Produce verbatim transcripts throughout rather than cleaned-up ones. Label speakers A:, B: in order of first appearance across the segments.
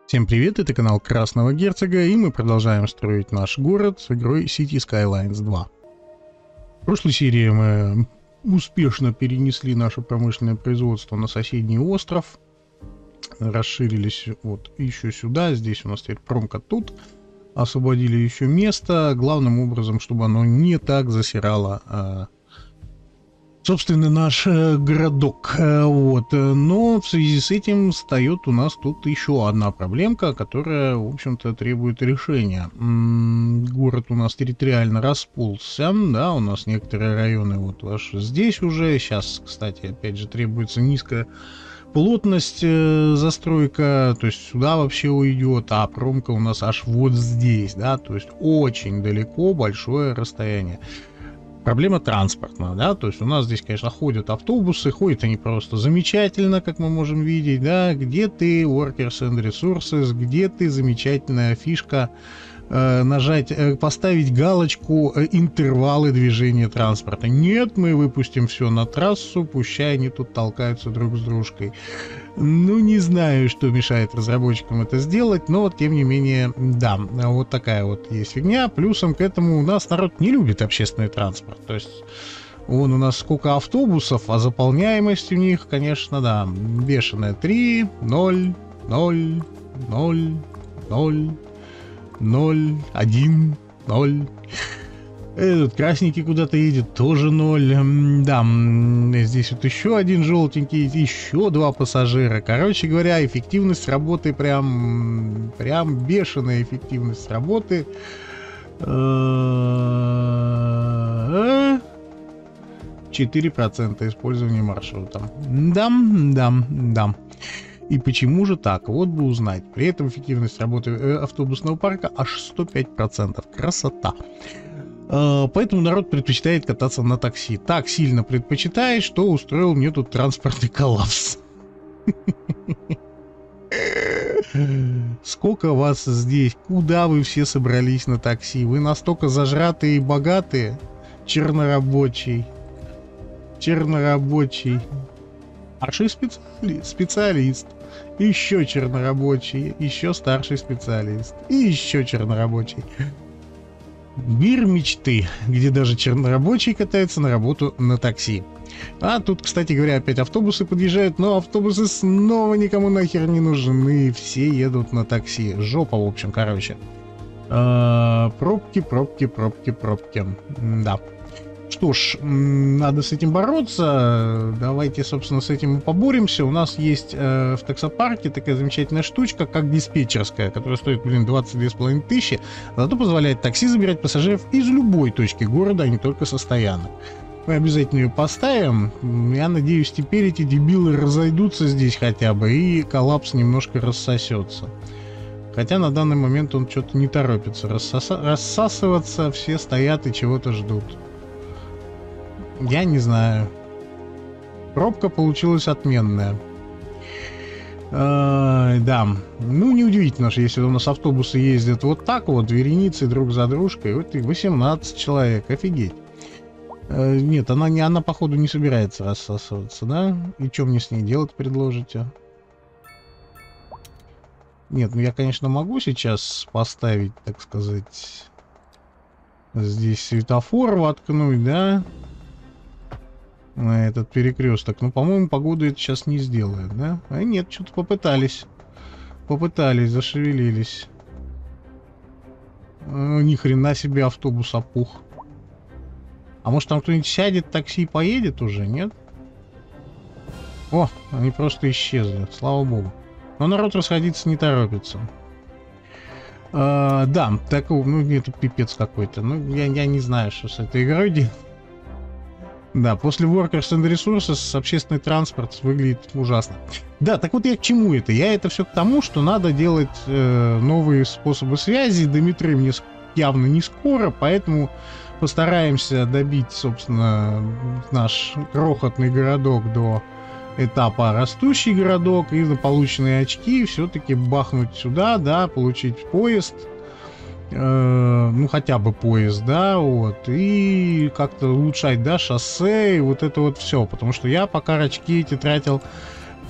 A: Всем привет, это канал Красного Герцога, и мы продолжаем строить наш город с игрой City Skylines два. В прошлой серии мы успешно перенесли наше промышленное производство на соседний остров, расширились вот еще сюда, здесь у нас теперь промка тут, освободили еще место, главным образом, чтобы оно не так засирало а, собственно, наш э, городок. Э, вот. Но в связи с этим встает у нас тут еще одна проблемка, которая, в общем-то, требует решения. М-м, город у нас территориально расползся, да, у нас некоторые районы вот аж здесь уже. Сейчас, кстати, опять же, требуется низкая плотность э, застройка, то есть сюда вообще уйдет, а промка у нас аж вот здесь, да, то есть очень далеко, большое расстояние. Проблема транспортная, да, то есть у нас здесь, конечно, ходят автобусы, ходят они просто замечательно, как мы можем видеть, да, где ты, Workers and Resources, где ты, замечательная фишка, э, нажать, э, поставить галочку э, интервалы движения транспорта. Нет, мы выпустим все на трассу, пущай они тут толкаются друг с дружкой. Ну, не знаю, что мешает разработчикам это сделать, но, тем не менее, да, вот такая вот есть фигня. Плюсом к этому у нас народ не любит общественный транспорт. То есть, вон у нас сколько автобусов, а заполняемость у них, конечно, да, бешеная. три, ноль, ноль, ноль, ноль, ноль, один, ноль. Этот красненький куда-то едет, тоже ноль. Да, здесь вот еще один желтенький, еще два пассажира. Короче говоря, эффективность работы прям, прям бешеная эффективность работы. четыре процента использования маршрута. Да, да, да. И почему же так? Вот бы узнать. При этом эффективность работы автобусного парка аж сто пять процентов. Красота. Поэтому народ предпочитает кататься на такси. Так сильно предпочитает, что устроил мне тут транспортный коллапс. Сколько вас здесь? Куда вы все собрались на такси? Вы настолько зажратые и богатые? Чернорабочий. Чернорабочий. Старший специали... специалист. Еще чернорабочий. Еще старший специалист. И еще чернорабочий. Мир мечты, где даже чернорабочий катается на работу на такси. А тут, кстати говоря, опять автобусы подъезжают, но автобусы снова никому нахер не нужны. Все едут на такси. Жопа, в общем, короче. А, пробки, пробки, пробки, пробки. Да. Что ж, надо с этим бороться. Давайте, собственно, с этим и поборемся. У нас есть э, в таксопарке такая замечательная штучка, как диспетчерская, которая стоит, блин, двадцать две с половиной тысячи. Зато позволяет такси забирать пассажиров из любой точки города, а не только со стоянок. Мы обязательно ее поставим. Я надеюсь, теперь эти дебилы разойдутся здесь хотя бы, и коллапс немножко рассосется. Хотя на данный момент он что-то не торопится рассоса- рассасываться. Все стоят и чего-то ждут. Я не знаю. Пробка получилась отменная. А, да. Ну, неудивительно, что если у нас автобусы ездят вот так вот, вереницей друг за дружкой, вот и восемнадцать человек, офигеть. А, нет, она, не, она, походу, не собирается рассасываться, да? И что мне с ней делать предложите? Нет, ну я, конечно, могу сейчас поставить, так сказать, здесь светофор воткнуть, да? На этот перекресток. Но, по-моему, погода это сейчас не сделает, да? А нет, что-то попытались. Попытались, зашевелились. О, ни хрена себе автобус опух. А может там кто-нибудь сядет, такси поедет уже, нет? О, они просто исчезли, слава богу. Но народ расходиться не торопится. А, да, так, ну, это пипец какой-то. Ну, я, я не знаю, что с этой игрой делать. Да, после Workers and Resources общественный транспорт выглядит ужасно. Да, так вот я к чему это? Я это все к тому, что надо делать э, новые способы связи. До метро мне явно не скоро, поэтому постараемся добить, собственно, наш крохотный городок до этапа растущий городок и на полученные очки все-таки бахнуть сюда, да, получить поезд. Ну, хотя бы поезд, да, вот, и как-то улучшать, да, шоссе, и вот это вот все, потому что я пока очки эти тратил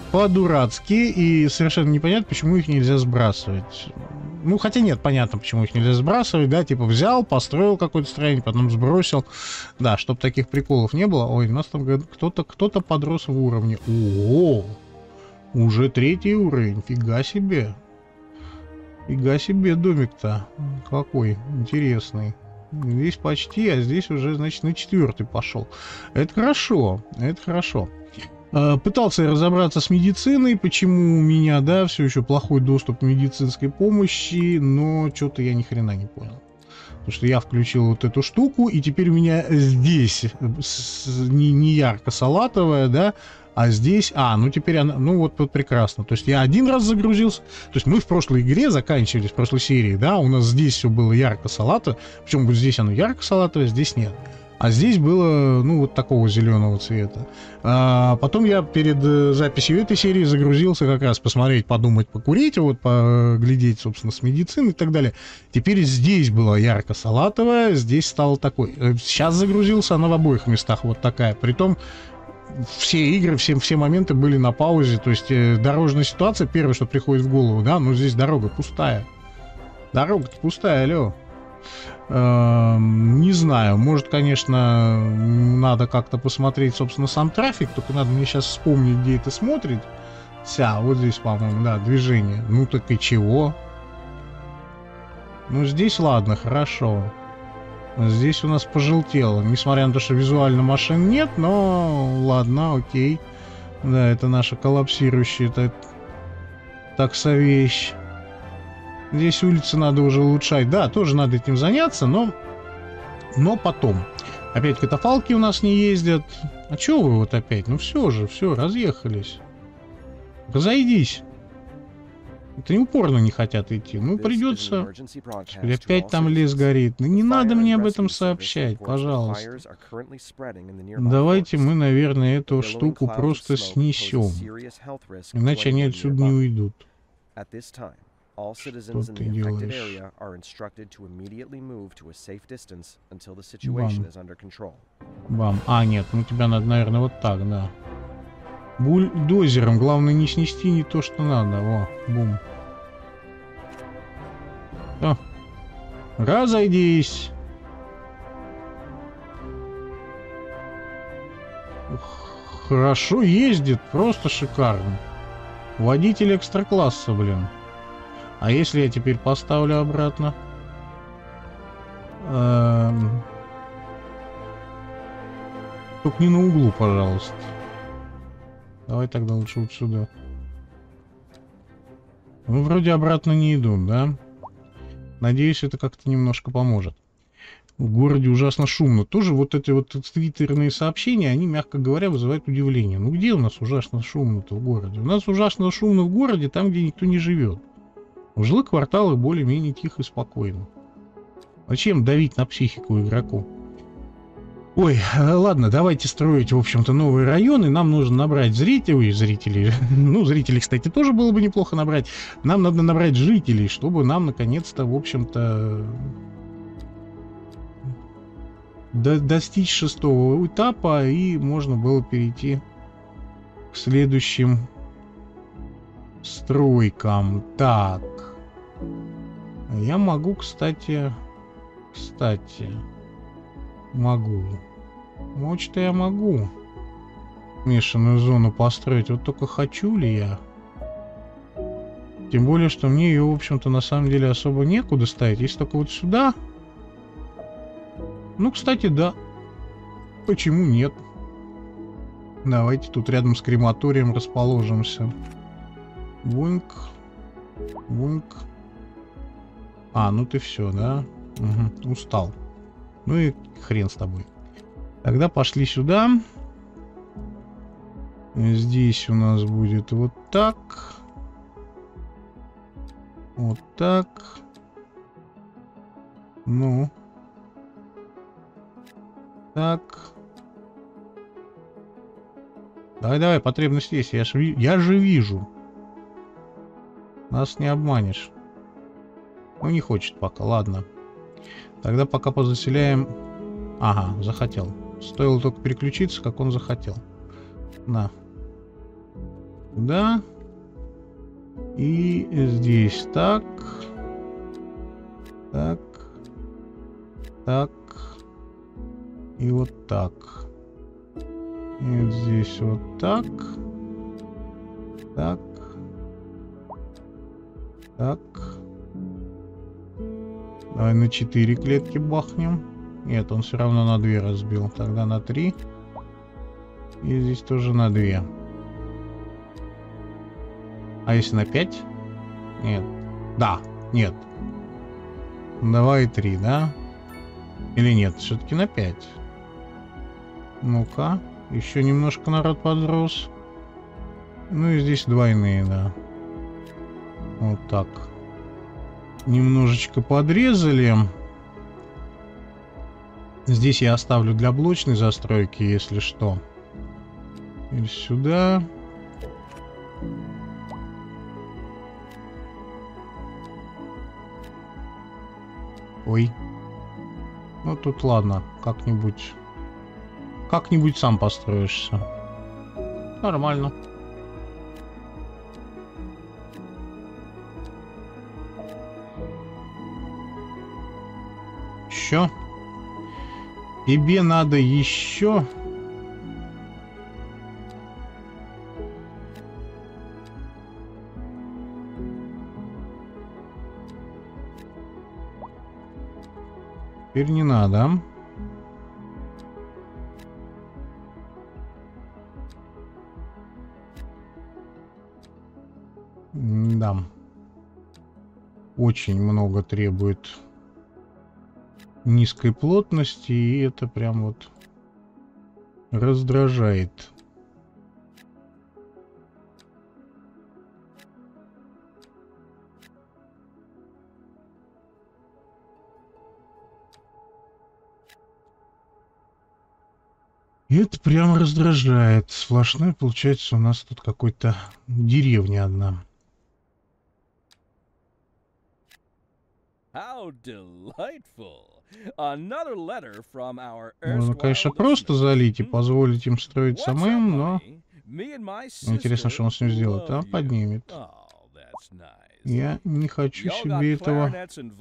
A: по-дурацки, и совершенно непонятно, почему их нельзя сбрасывать. Ну, хотя нет, понятно, почему их нельзя сбрасывать, да, типа взял, построил какое-то строение, потом сбросил. Да, чтобы таких приколов не было. Ой, у нас там кто-то кто-то подрос в уровне. О, уже третий уровень, фига себе. Фига себе домик-то. Какой интересный. Здесь почти, а здесь уже, значит, на четвертый пошел. Это хорошо, это хорошо. Пытался я разобраться с медициной, почему у меня, да, все еще плохой доступ к медицинской помощи, но что-то я ни хрена не понял. Потому что я включил вот эту штуку, и теперь у меня здесь не, не ярко-салатовая, да, а здесь... А, ну теперь она... Ну вот, вот прекрасно. То есть я один раз загрузился. То есть мы в прошлой игре заканчивали, в прошлой серии, да, у нас здесь все было ярко-салатовое. Причем вот здесь оно ярко-салатовое, здесь нет. А здесь было, ну, вот такого зеленого цвета. А потом я перед записью этой серии загрузился как раз посмотреть, подумать, покурить, вот, поглядеть, собственно, с медицины и так далее. Теперь здесь было ярко-салатовое, здесь стало такой. Сейчас загрузился, она в обоих местах вот такая. Притом все игры, все, все моменты были на паузе. То есть дорожная ситуация, первое, что приходит в голову, да, ну, здесь дорога пустая. Дорога-то пустая, алло. Не знаю, может, конечно, надо как-то посмотреть, собственно, сам трафик, только надо мне сейчас вспомнить, где это смотрит. Ся, вот здесь, по-моему, да, движение. Ну так и чего? Ну здесь, ладно, хорошо. Здесь у нас пожелтело, несмотря на то, что визуально машин нет, но ладно, окей. Да, это наша коллапсирующая так, таксовещь. Здесь улицы надо уже улучшать. Да, тоже надо этим заняться, но, но потом. Опять катафалки у нас не ездят. А чё вы вот опять? Ну все же, все, разъехались. Разойдись. Это не упорно не хотят идти. Ну, придется... Господи, опять там лес горит. Ну, не надо мне об этом сообщать, пожалуйста. Давайте мы, наверное, эту штуку просто снесем. Иначе они отсюда не уйдут.
B: All citizens in the affected area are instructed to immediately move to a safe distance until the situation is under control.
A: Бам. А, нет, ну тебя надо, наверное, вот так, да. Бульдозером. Главное не снести не то, что надо. Во, бум. О. Разойдись. Хорошо ездит, просто шикарно. Водитель экстра-класса, блин. А если я теперь поставлю обратно? Эм... Только не на углу, пожалуйста. Давай тогда лучше вот сюда. Ну, вроде обратно не идут, да? Надеюсь, это как-то немножко поможет. В городе ужасно шумно. Тоже вот эти вот твиттерные сообщения, они, мягко говоря, вызывают удивление. Ну, где у нас ужасно шумно-то в городе? У нас ужасно шумно в городе, там, где никто не живет. В жилых кварталах более-менее тихо и спокойно. Зачем давить на психику игроку? Ой, ладно, давайте строить, в общем-то, новые районы. Нам нужно набрать зрителей, зрителей. Ну, зрителей, кстати, тоже было бы неплохо набрать. Нам надо набрать жителей, чтобы нам, наконец-то, в общем-то, до достичь шестого этапа, и можно было перейти к следующим стройкам. Так. Я могу, кстати... Кстати... Могу. Может, я могу смешанную зону построить. Вот только хочу ли я? Тем более, что мне ее, в общем-то, на самом деле особо некуда ставить. Если только вот сюда... Ну, кстати, да. Почему нет? Давайте тут рядом с крематорием расположимся. Буньк. Буньк. А, ну ты все, да? Угу, устал. Ну и хрен с тобой. Тогда пошли сюда. Здесь у нас будет вот так. Вот так. Ну. Так. Давай-давай, потребность есть. Я же, я же вижу. Нас не обманешь. Ну, не хочет пока, ладно. Тогда пока позаселяем... Ага, захотел. Стоило только переключиться, как он захотел. На. сюда. И здесь так. Так. Так. И вот так. И вот здесь вот так. Так. Так. Давай на четыре клетки бахнем. Нет, он все равно на две разбил. Тогда на три. И здесь тоже на две. А если на пять? Нет. Да, нет. Давай три, да? Или нет? Все-таки на пять. Ну-ка. Еще немножко народ подрос. Ну и здесь двойные, да. Вот так. Немножечко подрезали. Здесь я оставлю для блочной застройки, если что. Или сюда. Ой. Ну тут ладно, как-нибудь. Как-нибудь сам построишься. Нормально. Еще. Тебе надо еще. Теперь не надо. Да. Очень много требует низкой плотности, и это прям вот раздражает. И это прям раздражает. Сплошной, получается, у нас тут какой-то деревня одна. Можно, конечно, просто залить и позволить им строить самим, но интересно, что он с ним сделает. А поднимет. Я не хочу себе этого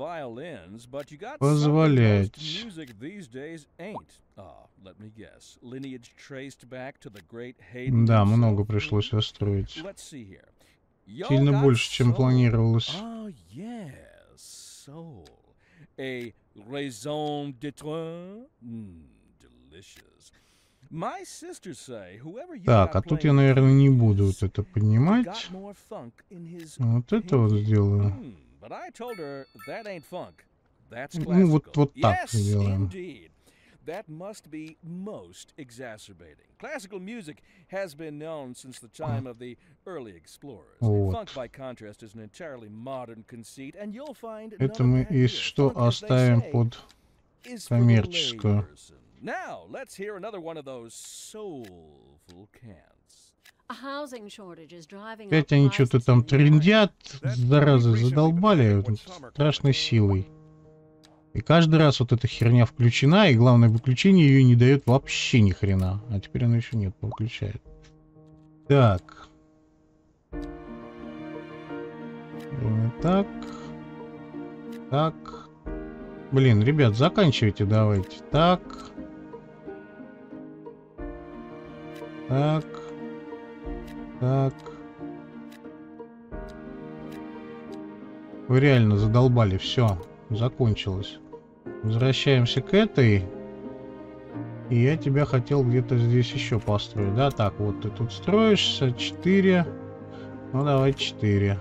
A: позволять. Да, много пришлось расстроить. Сильно больше, чем планировалось. Так, а тут я, наверное, не буду вот это поднимать. Вот это вот сделаю. Ну, вот, вот так сделаем. That must be most exacerbating. Classical music has been known since the time of the early explorers. Funk, by contrast, is an entirely modern conceit, and you'll find это мы, если что, оставим под коммерческую. Now, let's hear another one of those soulful cants. Опять они что-то там трындят, заразы, задолбали страшной силой. И каждый раз вот эта херня включена, и главное, выключение ее не дает вообще ни хрена. А теперь она еще нет, выключает. Так. Так. Так. Блин, ребят, заканчивайте давайте. Так. Так. Так. Вы реально задолбали, все. Закончилось. Возвращаемся к этой. И я тебя хотел где-то здесь еще построить. Да, так, вот ты тут строишься. четыре. Ну, давай четыре.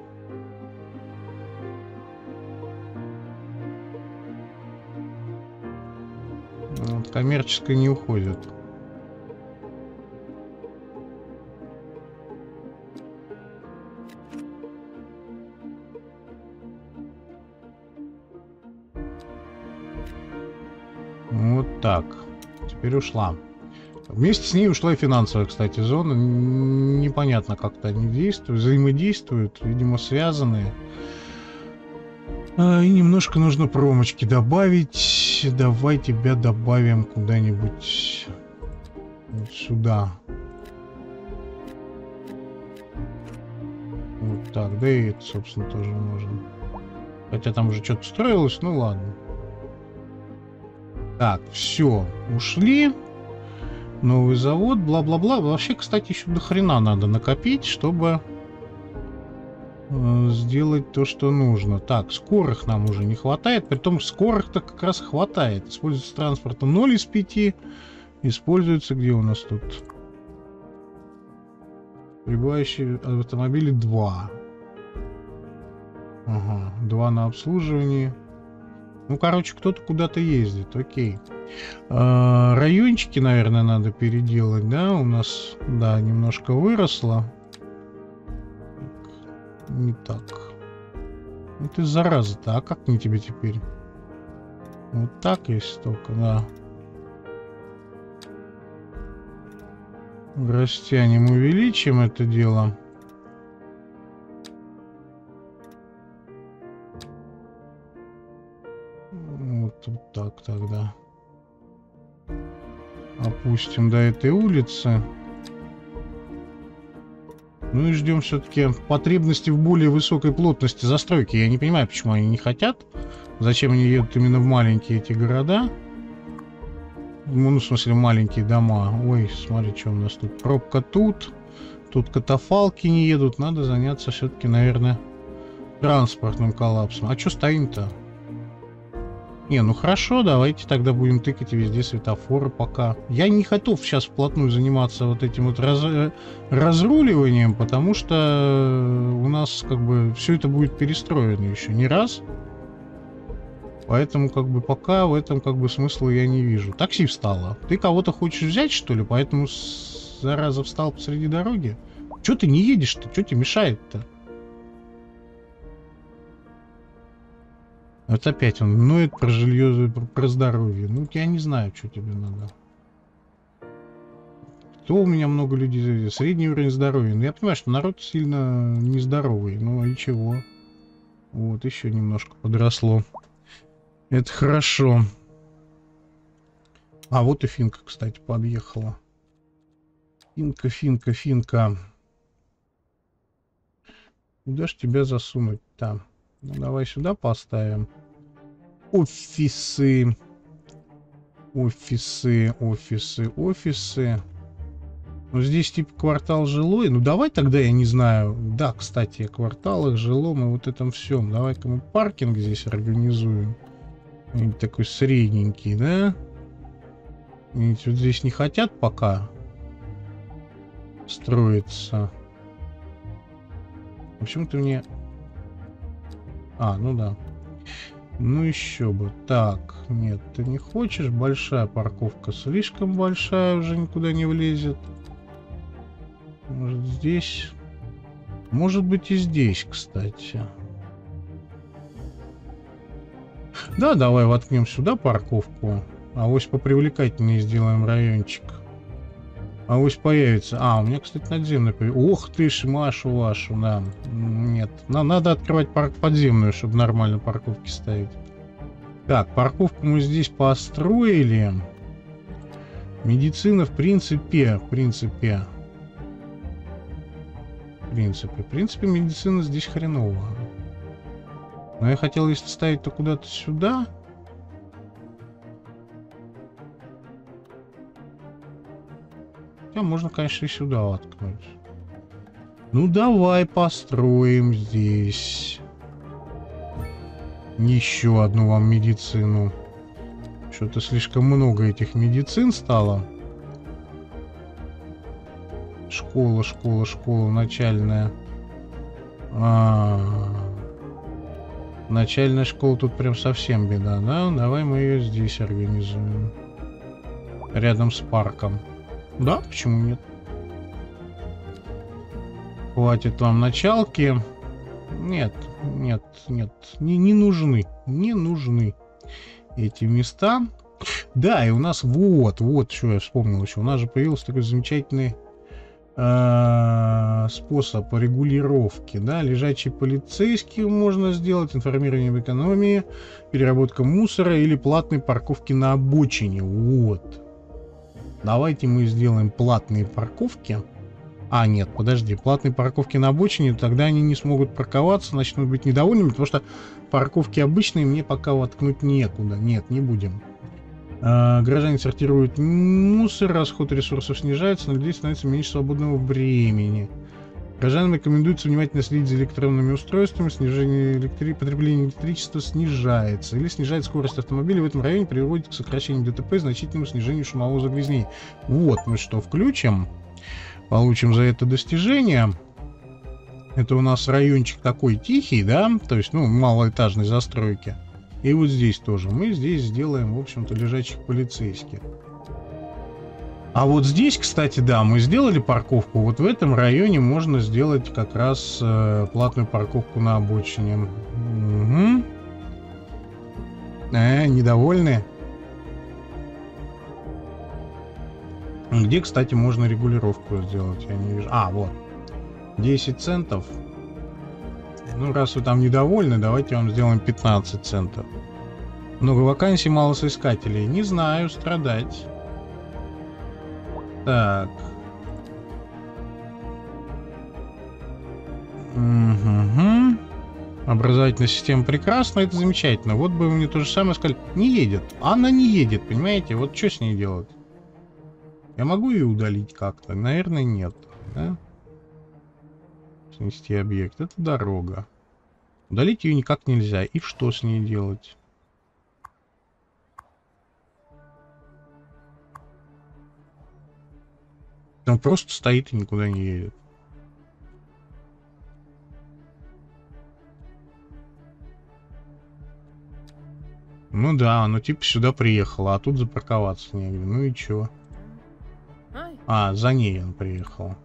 A: Вот, коммерческая не уходит. Вот так. Теперь ушла. Вместе с ней ушла и финансовая, кстати, зона. Непонятно, как-то они действуют, взаимодействуют, видимо, связанные. А, и немножко нужно промочки добавить. Давай тебя добавим куда-нибудь вот сюда. Вот так, да и это, собственно, тоже можно. Хотя там уже что-то строилось, ну ладно. Так, все, ушли. Новый завод, бла-бла-бла. Вообще, кстати, еще до хрена надо накопить, чтобы э, сделать то, что нужно. Так, скорых нам уже не хватает. Притом скорых-то как раз хватает. Используется транспорта ноль из пяти. Используется где у нас тут? Прибывающие автомобили два. Ага, два на обслуживании. Ну, короче, кто-то куда-то ездит, окей. А, райончики, наверное, надо переделать, да? У нас, да, немножко выросло. Не так. Ну ты зараза-то, а как мне тебе теперь? Вот так есть только, да. Растянем, увеличим это дело. Вот, вот так тогда. Опустим до этой улицы. Ну и ждем все-таки потребности в более высокой плотности застройки. Я не понимаю, почему они не хотят. Зачем они едут именно в маленькие эти города. Ну, в смысле, маленькие дома. Ой, смотри, что у нас тут. Пробка тут. Тут катафалки не едут. Надо заняться все-таки, наверное, транспортным коллапсом. А что стоим-то? Не, ну хорошо, давайте тогда будем тыкать везде светофоры пока. Я не готов сейчас вплотную заниматься вот этим вот раз... разруливанием, потому что у нас как бы все это будет перестроено еще не раз. Поэтому как бы пока в этом как бы смысла я не вижу. Такси встало. Ты кого-то хочешь взять, что ли? Поэтому зараза встал посреди дороги? Че ты не едешь-то? Что тебе мешает-то? Вот опять он ноет про жилье, про здоровье. Ну, я не знаю, что тебе надо. Кто у меня много людей? Средний уровень здоровья. Ну, я понимаю, что народ сильно нездоровый. Ну, и чего? Вот, еще немножко подросло. Это хорошо. А, вот и Финка, кстати, подъехала. Финка, Финка, Финка. Куда ж тебя засунуть там? Ну, давай сюда поставим. Офисы. Офисы, офисы, офисы. Ну, здесь типа квартал жилой. Ну, давай тогда, я не знаю. Да, кстати, о кварталах, жилом и вот этом всем. Давай-ка мы паркинг здесь организуем. Такой средненький, да? Ведь вот здесь не хотят пока строиться. Почему ты мне... А, ну да. Ну еще бы. Так, нет, ты не хочешь. Большая парковка слишком большая, уже никуда не влезет. Может здесь... Может быть и здесь, кстати. Да, давай воткнем сюда парковку. Авось попривлекательнее сделаем райончик. Авось появится. А, у меня, кстати, надземный появился. Ох ты ж, Машу вашу, да. Нет, нам надо открывать парк подземную, чтобы нормально парковки ставить. Так, парковку мы здесь построили. Медицина, в принципе, в принципе. В принципе, в принципе, медицина здесь хреновая. Но я хотел, если ставить, то куда-то сюда. Хотя можно, конечно, и сюда воткнуть. Ну, давай построим здесь. Еще одну вам медицину. Что-то слишком много этих медицин стало. Школа, школа, школа начальная. А-а-а. Начальная школа тут прям совсем беда, да? Давай мы ее здесь организуем. Рядом с парком. Да, почему нет? Хватит вам началки. Нет, нет, нет. Не, не нужны. Не нужны эти места. Да, и у нас вот, вот, что я вспомнил еще. У нас же появился такой замечательный способ регулировки, да, лежачий полицейский можно сделать, информирование об экономии, переработка мусора или платной парковки на обочине. Вот. Давайте мы сделаем платные парковки А, нет, подожди. Платные парковки на обочине, тогда они не смогут парковаться, начнут быть недовольными, потому что парковки обычные мне пока воткнуть некуда. Нет, не будем. А, граждане сортируют мусор, расход ресурсов снижается, на людей становится меньше свободного времени. Гражданам рекомендуется внимательно следить за электронными устройствами, снижение электри... потребления электричества снижается. Или снижает скорость автомобиля в этом районе, приводит к сокращению ДТП и значительному снижению шумового загрязнения. Вот мы что включим. Получим за это достижение. Это у нас райончик такой тихий, да? То есть, ну, малоэтажной застройки. И вот здесь тоже. Мы здесь сделаем, в общем-то, лежачих полицейских. А вот здесь, кстати, да, мы сделали парковку. Вот в этом районе можно сделать как раз э, платную парковку на обочине. Угу. Э, недовольны? Где, кстати, можно регулировку сделать? Я не вижу. А, вот. десять центов. Ну, раз вы там недовольны, давайте вам сделаем пятнадцать центов. Много вакансий, мало соискателей. Не знаю, страдать. Так. Угу. Образовательная система прекрасна, это замечательно. Вот бы вы мне то же самое сказали. Не едет. Она не едет, понимаете? Вот что с ней делать? Я могу ее удалить как-то? Наверное, нет. Да? Снести объект. Это дорога. Удалить ее никак нельзя. И что с ней делать? Он просто стоит и никуда не едет. Ну да, ну типа сюда приехала, а тут запарковаться негде. Ну и чё? А, за ней он приехал.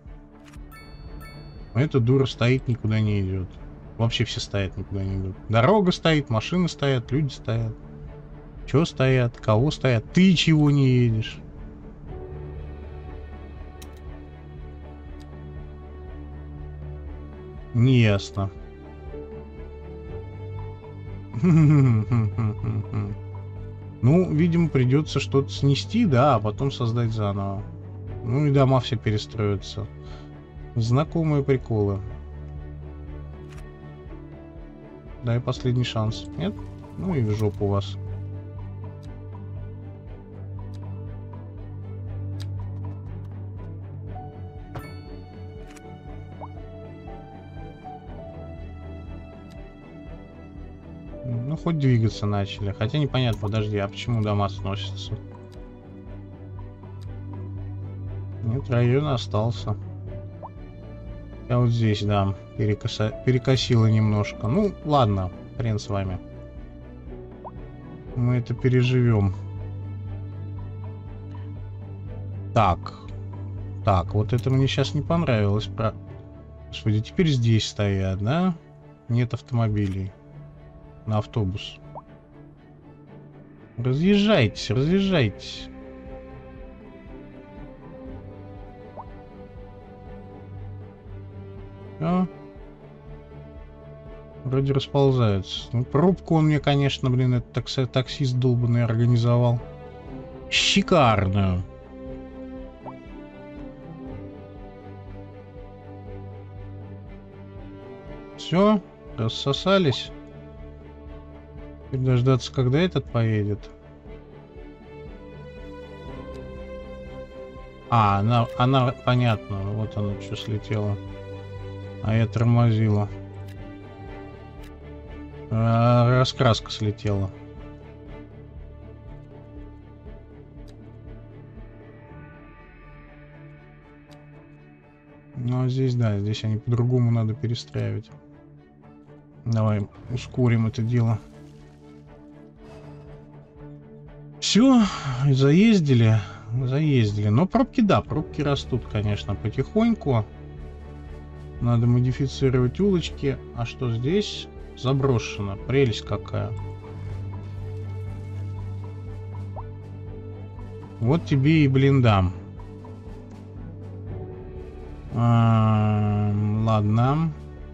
A: А эта дура стоит, никуда не идет. Вообще все стоят, никуда не идут. Дорога стоит, машины стоят, люди стоят. Чё стоят? Кого стоят? Ты чего не едешь? Не ясно. Ну, видимо, придется что-то снести, да, а потом создать заново. Ну и дома все перестроятся. Знакомые приколы. Дай последний шанс. Нет? Ну и в жопу вас. Ну, хоть двигаться начали. Хотя непонятно, подожди, а почему дома сносятся? Нет, район остался. Я вот здесь, да, перекоса... перекосило немножко. Ну, ладно, хрен с вами. Мы это переживем. Так. Так, вот это мне сейчас не понравилось. Про... Господи, теперь здесь стоят, да? Нет автомобилей. На автобус. Разъезжайтесь, разъезжайтесь. А? Вроде расползаются. Ну, пробку он мне, конечно, блин, этот такси таксист долбанный организовал. Шикарную. Все, рассосались. Теперь дождаться, когда этот поедет. А, она, она, понятно, вот она что слетела. А я тормозила. А, раскраска слетела. Ну, а здесь, да, здесь они по-другому надо перестраивать. Давай ускорим это дело. Все, заездили, заездили. Но пробки, да, пробки растут, конечно, потихоньку. Надо модифицировать улочки. А что здесь? Заброшено. Прелесть какая. Вот тебе и блиндам. А, ладно.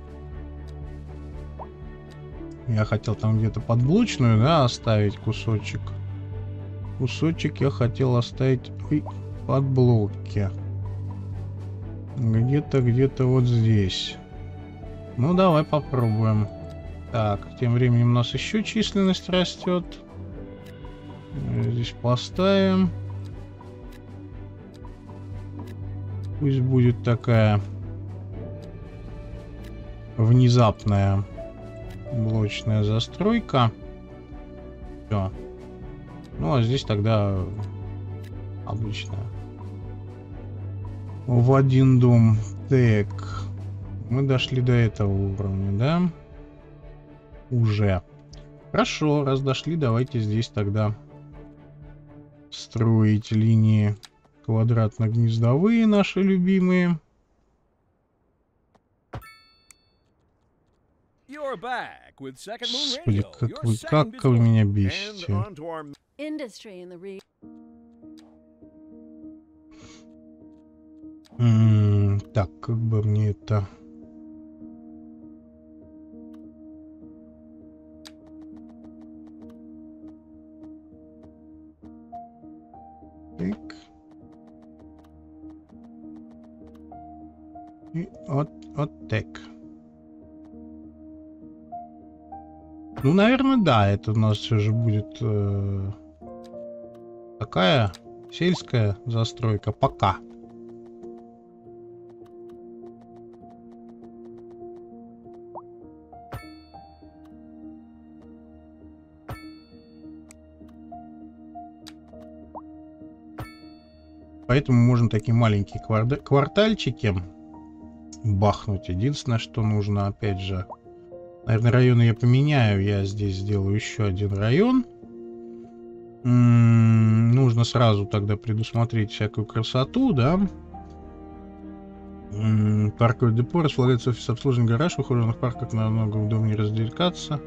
A: Я хотел там где-то подблочную, да, оставить кусочек. Кусочек я хотел оставить ой, под блоки. Где-то, где-то вот здесь. Ну, давай попробуем. Так, тем временем у нас еще численность растет. Здесь поставим. Пусть будет такая внезапная блочная застройка. Все. Ну, а здесь тогда обычная. В один дом. Так. Мы дошли до этого уровня, да? Уже. Хорошо, раз дошли, давайте здесь тогда строить линии квадратно-гнездовые, наши любимые. Господи, как вы, как вы меня бесите. М-м, так, как бы мне это... Так. И вот, вот так. Ну, наверное, да, это у нас все же будет э, такая сельская застройка пока. Поэтому можно такие маленькие кварда- квартальчики бахнуть. Единственное, что нужно, опять же, наверное, районы я поменяю. Я здесь сделаю еще один район. М-м, нужно сразу тогда предусмотреть всякую красоту, да. М-м, парковое депо располагается офис обслуживания, гараж, в ухоженных парках намного удобнее развлекаться.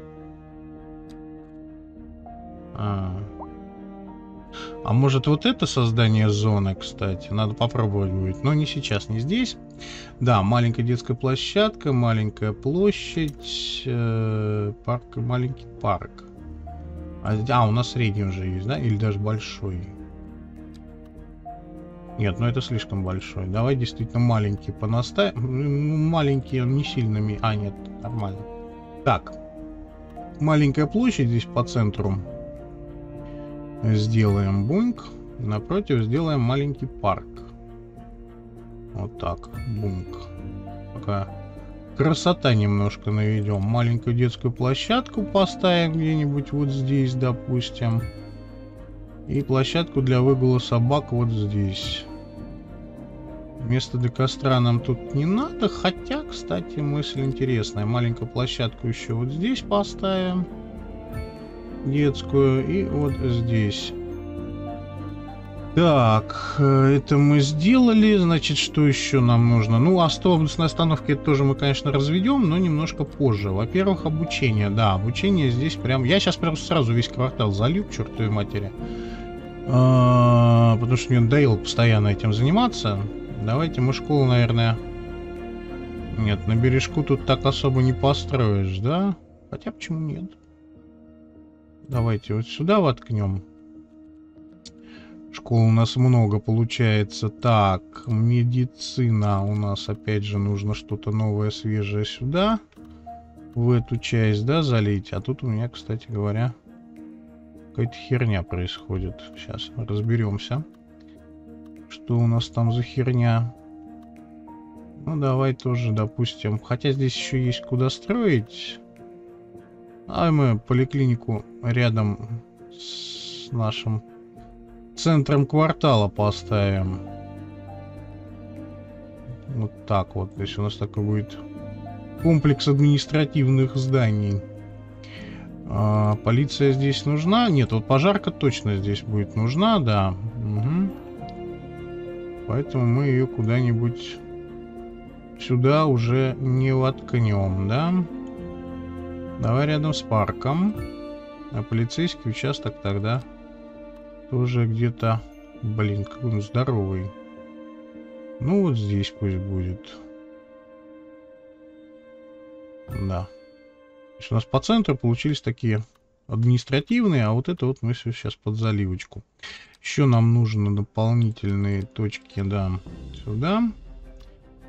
A: А. А может вот это создание зоны, кстати, надо попробовать будет, но не сейчас, не здесь. Да, маленькая детская площадка, маленькая площадь, э, парк, маленький парк. А, а, у нас средний уже есть, да? Или даже большой? Нет, ну это слишком большой. Давай действительно маленький понаставим. Маленький, он не сильно... Ми... А, нет, нормально. Так. Маленькая площадь здесь по центру. Сделаем бунк. Напротив сделаем маленький парк. Вот так. Бунк. Такая красота немножко наведем. Маленькую детскую площадку поставим где-нибудь вот здесь, допустим. И площадку для выгула собак вот здесь. Место для костра нам тут не надо. Хотя, кстати, мысль интересная. Маленькую площадку еще вот здесь поставим. Детскую. И вот здесь. Так, это мы сделали. Значит, что еще нам нужно? Ну, автобусные остановки это тоже мы, конечно, разведем, но немножко позже. Во-первых, обучение. Да, обучение здесь прям... Я сейчас прям сразу весь квартал залью, к чертовой матери. А, потому что мне надоело постоянно этим заниматься. Давайте мы школу, наверное... Нет, на бережку тут так особо не построишь, да? Хотя почему нет? Давайте вот сюда воткнем. Школ у нас много получается. Так, медицина у нас опять же нужно что-то новое, свежее сюда. В эту часть, да, залить. А тут у меня, кстати говоря, какая-то херня происходит. Сейчас разберемся. Что у нас там за херня? Ну, давай тоже, допустим. Хотя здесь еще есть куда строить. А мы поликлинику рядом с нашим центром квартала поставим. Вот так вот. То есть у нас такой будет комплекс административных зданий. А, полиция здесь нужна? Нет, вот пожарка точно здесь будет нужна, да. Угу. Поэтому мы ее куда-нибудь сюда уже не воткнем, да? Давай рядом с парком. А полицейский участок тогда тоже где-то... Блин, какой он здоровый. Ну вот здесь пусть будет. Да. То есть у нас по центру получились такие административные, а вот это вот мы все сейчас под заливочку. Еще нам нужны дополнительные точки, да, сюда.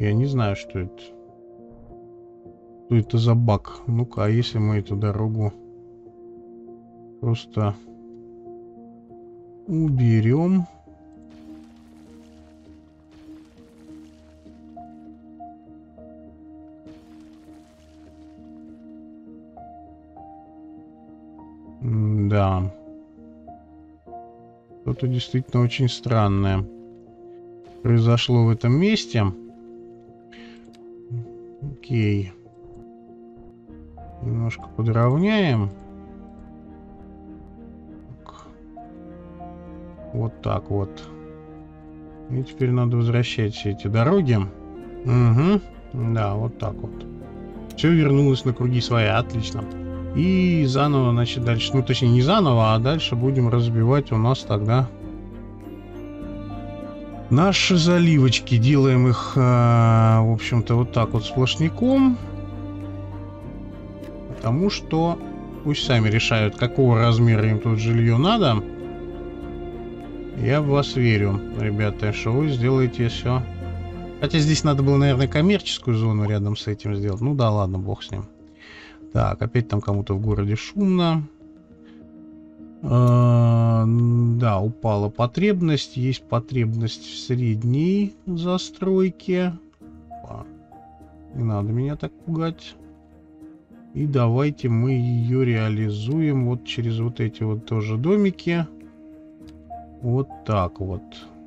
A: Я не знаю, что это. Что это за баг? Ну-ка, а если мы эту дорогу просто уберем? Да. Что-то действительно очень странное произошло в этом месте. Окей. Немножко подровняем. Так. Вот так вот. И теперь надо возвращать все эти дороги. Угу. Да, вот так вот. Все вернулось на круги своя. Отлично. И заново, значит, дальше... Ну, точнее, не заново, а дальше будем разбивать у нас тогда наши заливочки. Делаем их, э, в общем-то, вот так вот сплошняком. Потому что пусть сами решают, какого размера им тут жилье надо. Я в вас верю, ребята, что вы сделаете все. Хотя здесь надо было, наверное, коммерческую зону рядом с этим сделать. Ну да, ладно, бог с ним. Так, опять там кому-то в городе шумно. А, да, упала потребность. Есть потребность в средней застройке. Не надо меня так пугать. И давайте мы ее реализуем вот через вот эти вот тоже домики. Вот так вот.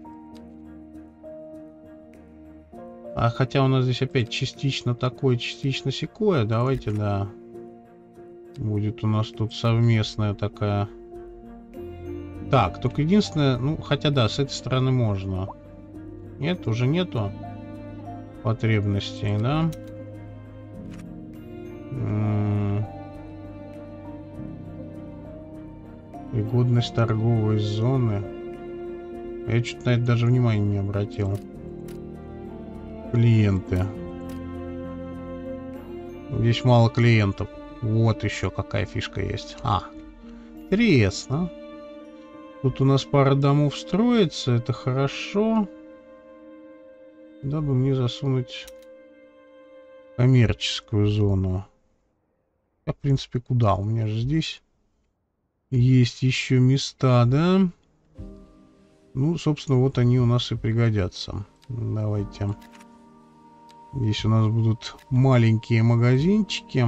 A: А хотя у нас здесь опять частично такое, частично сякое. Давайте, да. Будет у нас тут совместная такая. Так, только единственное, ну, хотя да, с этой стороны можно. Нет, уже нету потребностей, да? М-м- Пригодность торговой зоны. Я что-то на это даже внимания не обратил. Клиенты. Здесь мало клиентов. Вот еще какая фишка есть. А, интересно. Тут у нас пара домов строится, это хорошо. Куда бы мне засунуть коммерческую зону? А, в принципе, куда? У меня же здесь есть еще места, да? Ну, собственно, вот они у нас и пригодятся. Давайте. Здесь у нас будут маленькие магазинчики.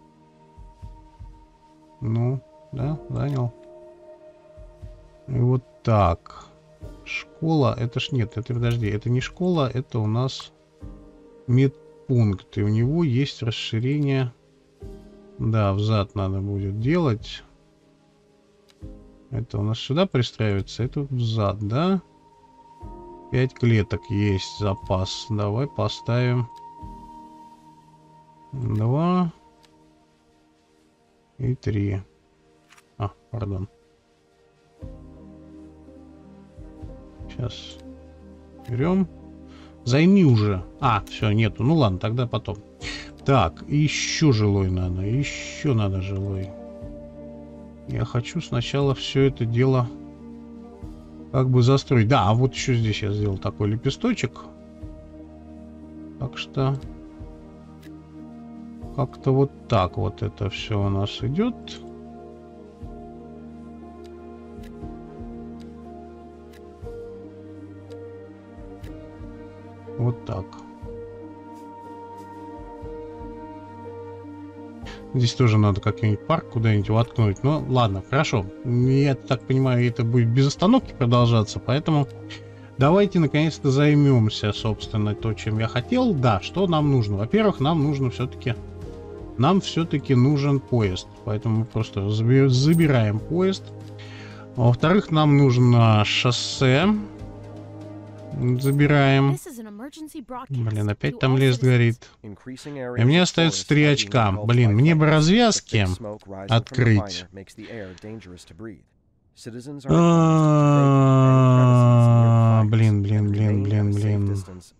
A: Ну, да, занял. И вот так. Школа, это ж нет, это подожди, это не школа, это у нас медпункт. И у него есть расширение. Да, взад надо будет делать. Это у нас сюда пристраивается, это взад, да? Пять клеток есть запас. Давай поставим два и три. А, пардон. Сейчас берем. Займи уже. А, все, нету. Ну ладно, тогда потом. Так, еще жилой надо. Еще надо жилой. Я хочу сначала все это дело как бы застроить. Да, а вот еще здесь я сделал такой лепесточек. Так что как-то вот так вот это все у нас идет. Вот так. Здесь тоже надо как-нибудь парк куда-нибудь воткнуть. Ну, ладно, хорошо. Я так понимаю, это будет без остановки продолжаться, поэтому давайте наконец-то займемся, собственно, то, чем я хотел. Да, что нам нужно? Во-первых, нам нужно все-таки... Нам все-таки нужен поезд. Поэтому мы просто забираем поезд. Во-вторых, нам нужно шоссе. Забираем. Блин, опять там лес горит. И мне остается три очка. Блин, мне бы развязки открыть. А, блин, блин, блин, блин, блин.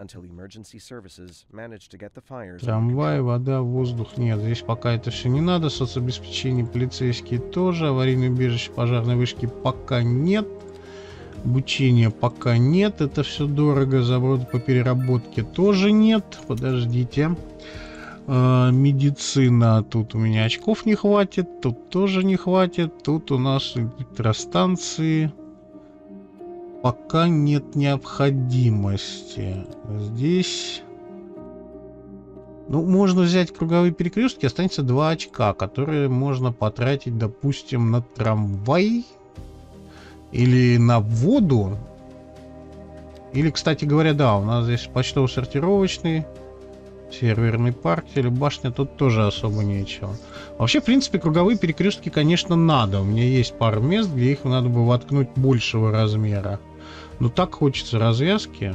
A: Трамвай, вода, воздух. Нет, здесь пока это все не надо. Соцобеспечение, полицейские тоже. Аварийное убежище, пожарной вышки пока нет. Обучения пока нет. Это все дорого. Заводы по переработке тоже нет. Подождите. А, медицина. Тут у меня очков не хватит. Тут тоже не хватит. Тут у нас электростанции. Пока нет необходимости. Здесь... Ну, можно взять круговые перекрестки, останется два очка, которые можно потратить, допустим, на трамвай или на воду. Или, кстати говоря, да, у нас здесь почтово-сортировочный, серверный парк, телебашня, тут тоже особо нечего. Вообще, в принципе, круговые перекрестки, конечно, надо. У меня есть пару мест, где их надо бы воткнуть большего размера. Но так хочется развязки.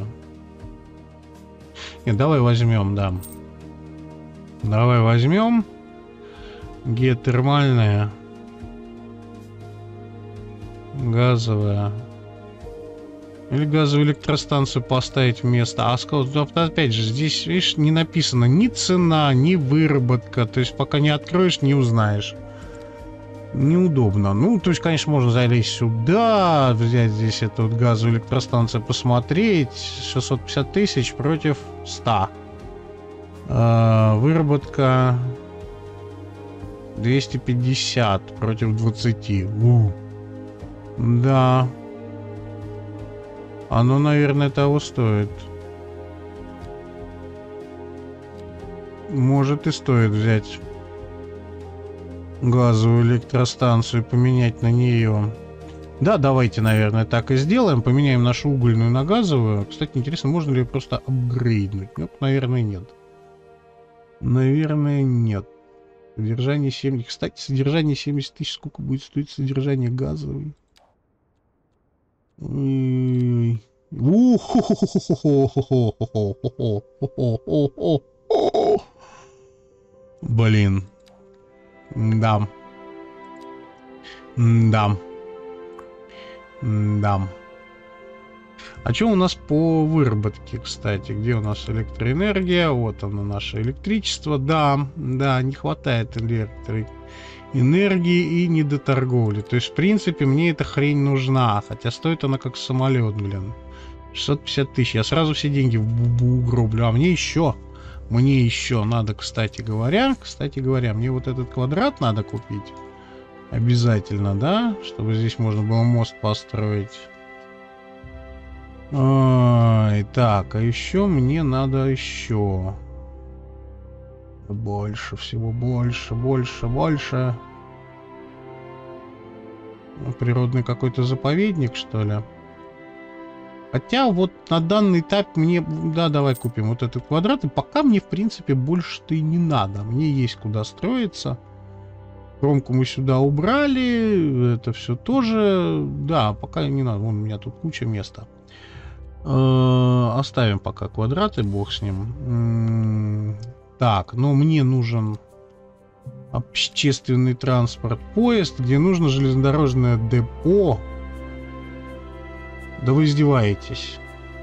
A: Нет, давай возьмем, да. Давай возьмем геотермальная, газовая. Или газовую электростанцию поставить вместо. А опять же, здесь, видишь, не написано ни цена, ни выработка. То есть пока не откроешь, не узнаешь. Неудобно. Ну, то есть, конечно, можно залезть сюда, взять здесь эту вот газовую электростанцию, посмотреть. шестьсот пятьдесят тысяч против ста. Uh, выработка двести пятьдесят против двадцати. У. Да. Оно, наверное, того стоит. Может и стоит взять газовую электростанцию и поменять на нее. Да, давайте, наверное, так и сделаем. Поменяем нашу угольную на газовую. Кстати, интересно, можно ли ее просто апгрейднуть? Ну, наверное, нет. Наверное, нет. Содержание семьдесят. Кстати, содержание семьдесят тысяч. Сколько будет стоить содержание газовой? Блин. Да. Да. Да. А что у нас по выработке, кстати? Где у нас электроэнергия? Вот оно, наше электричество. Да, да, не хватает электроэнергии и не до торговли. То есть, в принципе, мне эта хрень нужна. Хотя стоит она как самолет, блин. шестьсот пятьдесят тысяч. Я сразу все деньги в бубу угроблю. А мне еще, мне еще надо, кстати говоря, кстати говоря, мне вот этот квадрат надо купить. Обязательно, да? Чтобы здесь можно было мост построить. Ой, так, а еще мне надо еще больше, всего больше, больше, больше. Природный какой-то заповедник, что ли? Хотя вот на данный этап мне... Да, давай купим вот этот квадрат. И пока мне, в принципе, больше-то и не надо. Мне есть куда строиться. Кромку мы сюда убрали. Это все тоже... Да, пока не надо. Вон у меня тут куча места. Оставим пока квадраты, бог с ним. Так, но мне нужен общественный транспорт, поезд, где нужно железнодорожное депо. Да вы издеваетесь.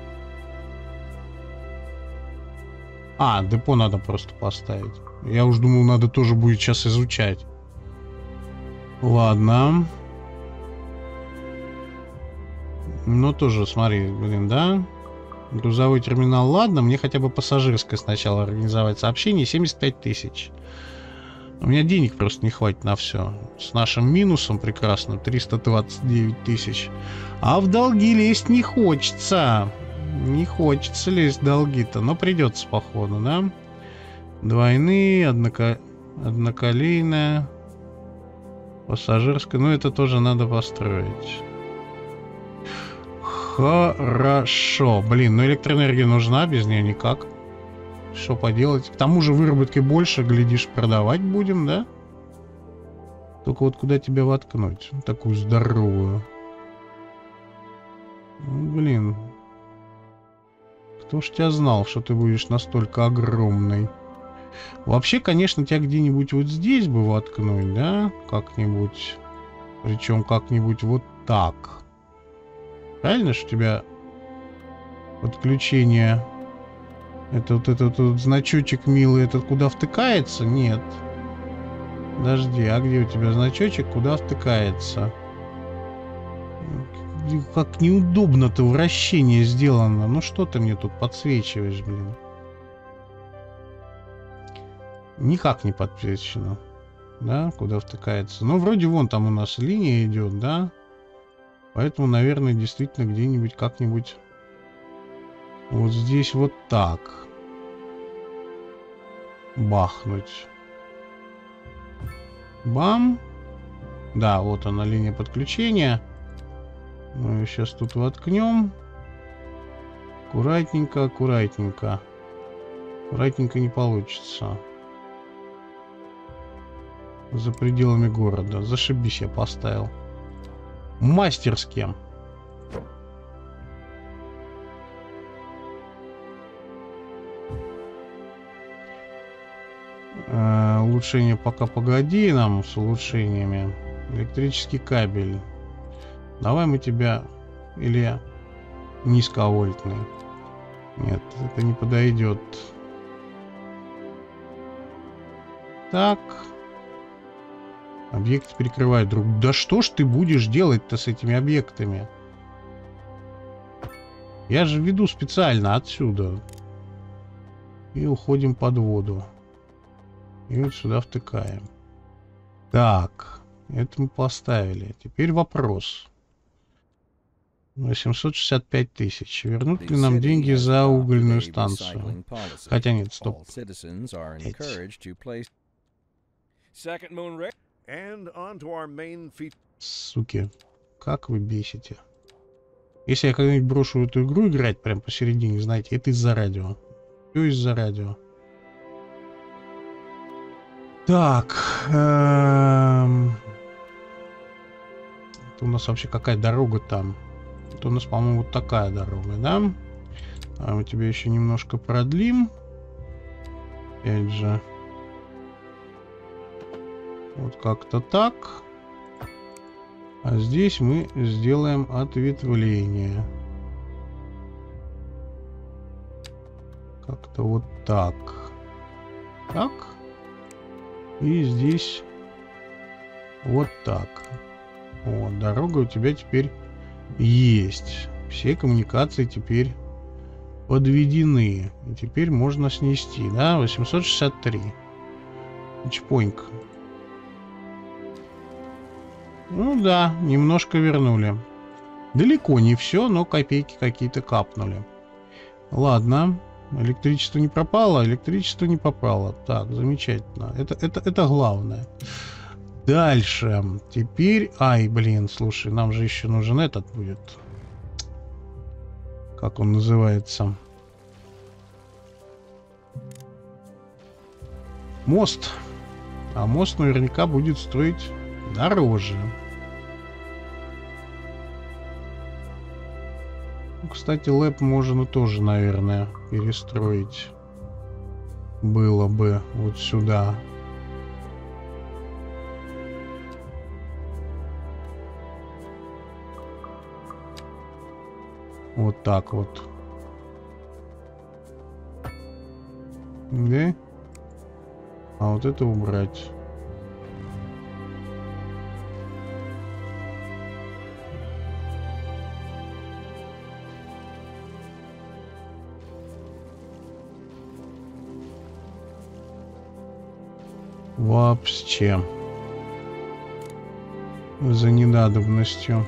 A: А, депо надо просто поставить. Я уж думал, надо тоже будет сейчас изучать. Ладно. Ну, тоже, смотри, блин, да? Грузовой терминал, ладно. Мне хотя бы пассажирское сначала организовать сообщение. семьдесят пять тысяч. У меня денег просто не хватит на все. С нашим минусом прекрасно. триста двадцать девять тысяч. А в долги лезть не хочется. Не хочется лезть в долги-то. Но придется, походу, да? Двойные, одноко... одноколейная. Пассажирская. Ну, это тоже надо построить. Хорошо. Блин, ну электроэнергия нужна, без нее никак. Что поделать? К тому же выработки больше, глядишь, продавать будем, да? Только вот куда тебя воткнуть? Такую здоровую. Ну, блин. Кто ж тебя знал, что ты будешь настолько огромный? Вообще, конечно, тебя где-нибудь вот здесь бы воткнуть, да? Как-нибудь. Причем как-нибудь вот так. Правильно, что у тебя подключение... Это вот этот вот значочек милый, этот куда втыкается? Нет. Подожди, а где у тебя значочек, куда втыкается? как неудобно-то вращение сделано. Ну что ты мне тут подсвечиваешь, блин? Никак не подсвечено. Да, куда втыкается. Ну, вроде вон там у нас линия идет, да? Поэтому, наверное, действительно где-нибудь как-нибудь вот здесь вот так бахнуть. Бам. Да, вот она, линия подключения. Мы ее сейчас тут воткнем. Аккуратненько, аккуратненько. Аккуратненько не получится. За пределами города. Зашибись, я поставил. Мастерски. Э, улучшение пока погоди нам с улучшениями. Электрический кабель. Давай мы тебя... Или низковольтный. Нет, это не подойдет. Так. Объекты перекрывают друг. Да что ж ты будешь делать-то с этими объектами? Я же веду специально отсюда. И уходим под воду. И вот сюда втыкаем. Так. Это мы поставили. Теперь вопрос. восемьсот шестьдесят пять тысяч. Вернут ли нам деньги за угольную станцию? Хотя нет, стоп. Суки. Как вы бесите. Если я когда-нибудь брошу эту игру играть прям посередине, знаете, это из-за радио. Все из-за радио. Так. Эм... Это у нас вообще какая дорога там? Это у нас, по-моему, вот такая дорога, да? А мы тебя еще немножко продлим. Опять же. Вот как-то так. А здесь мы сделаем ответвление. Как-то вот так. Так. И здесь вот так. Вот, дорога у тебя теперь есть. Все коммуникации теперь подведены. И теперь можно снести, да? восемьсот шестьдесят три. Чпонька. Ну да, немножко вернули. Далеко не все, но копейки какие-то капнули. Ладно. Электричество не пропало, электричество не попало. Так, замечательно. Это, это, это главное. Дальше. Теперь... Ай, блин, слушай, нам же еще нужен этот будет. Как он называется? Мост. А мост наверняка будет стоить дороже. Кстати, лэп можно тоже, наверное, перестроить. Было бы вот сюда. Вот так вот. Да? А вот это убрать. Вообще. За ненадобностью.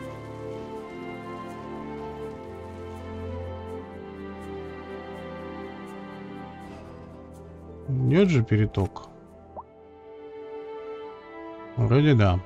A: Идет же переток? Вроде да.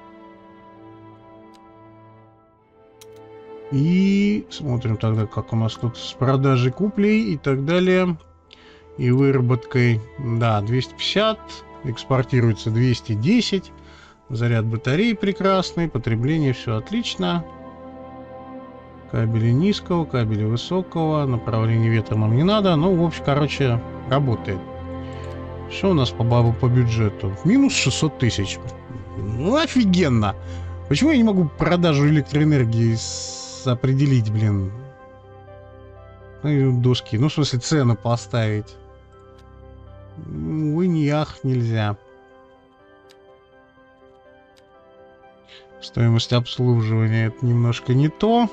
A: И смотрим тогда, как у нас тут с продажей куплей и так далее. И выработкой. Да, двести пятьдесят. Экспортируется двести десять. Заряд батареи прекрасный. Потребление все отлично. Кабели низкого, кабели высокого. Направление ветра нам не надо. Ну, в общем, короче, работает. Что у нас по бабу по бюджету? Минус шестьсот тысяч. Ну, офигенно. Почему я не могу продажу электроэнергии определить, блин? Ну, доски. Ну, в смысле, цену поставить. Увы, не ах, нельзя. Стоимость обслуживания — это немножко не то.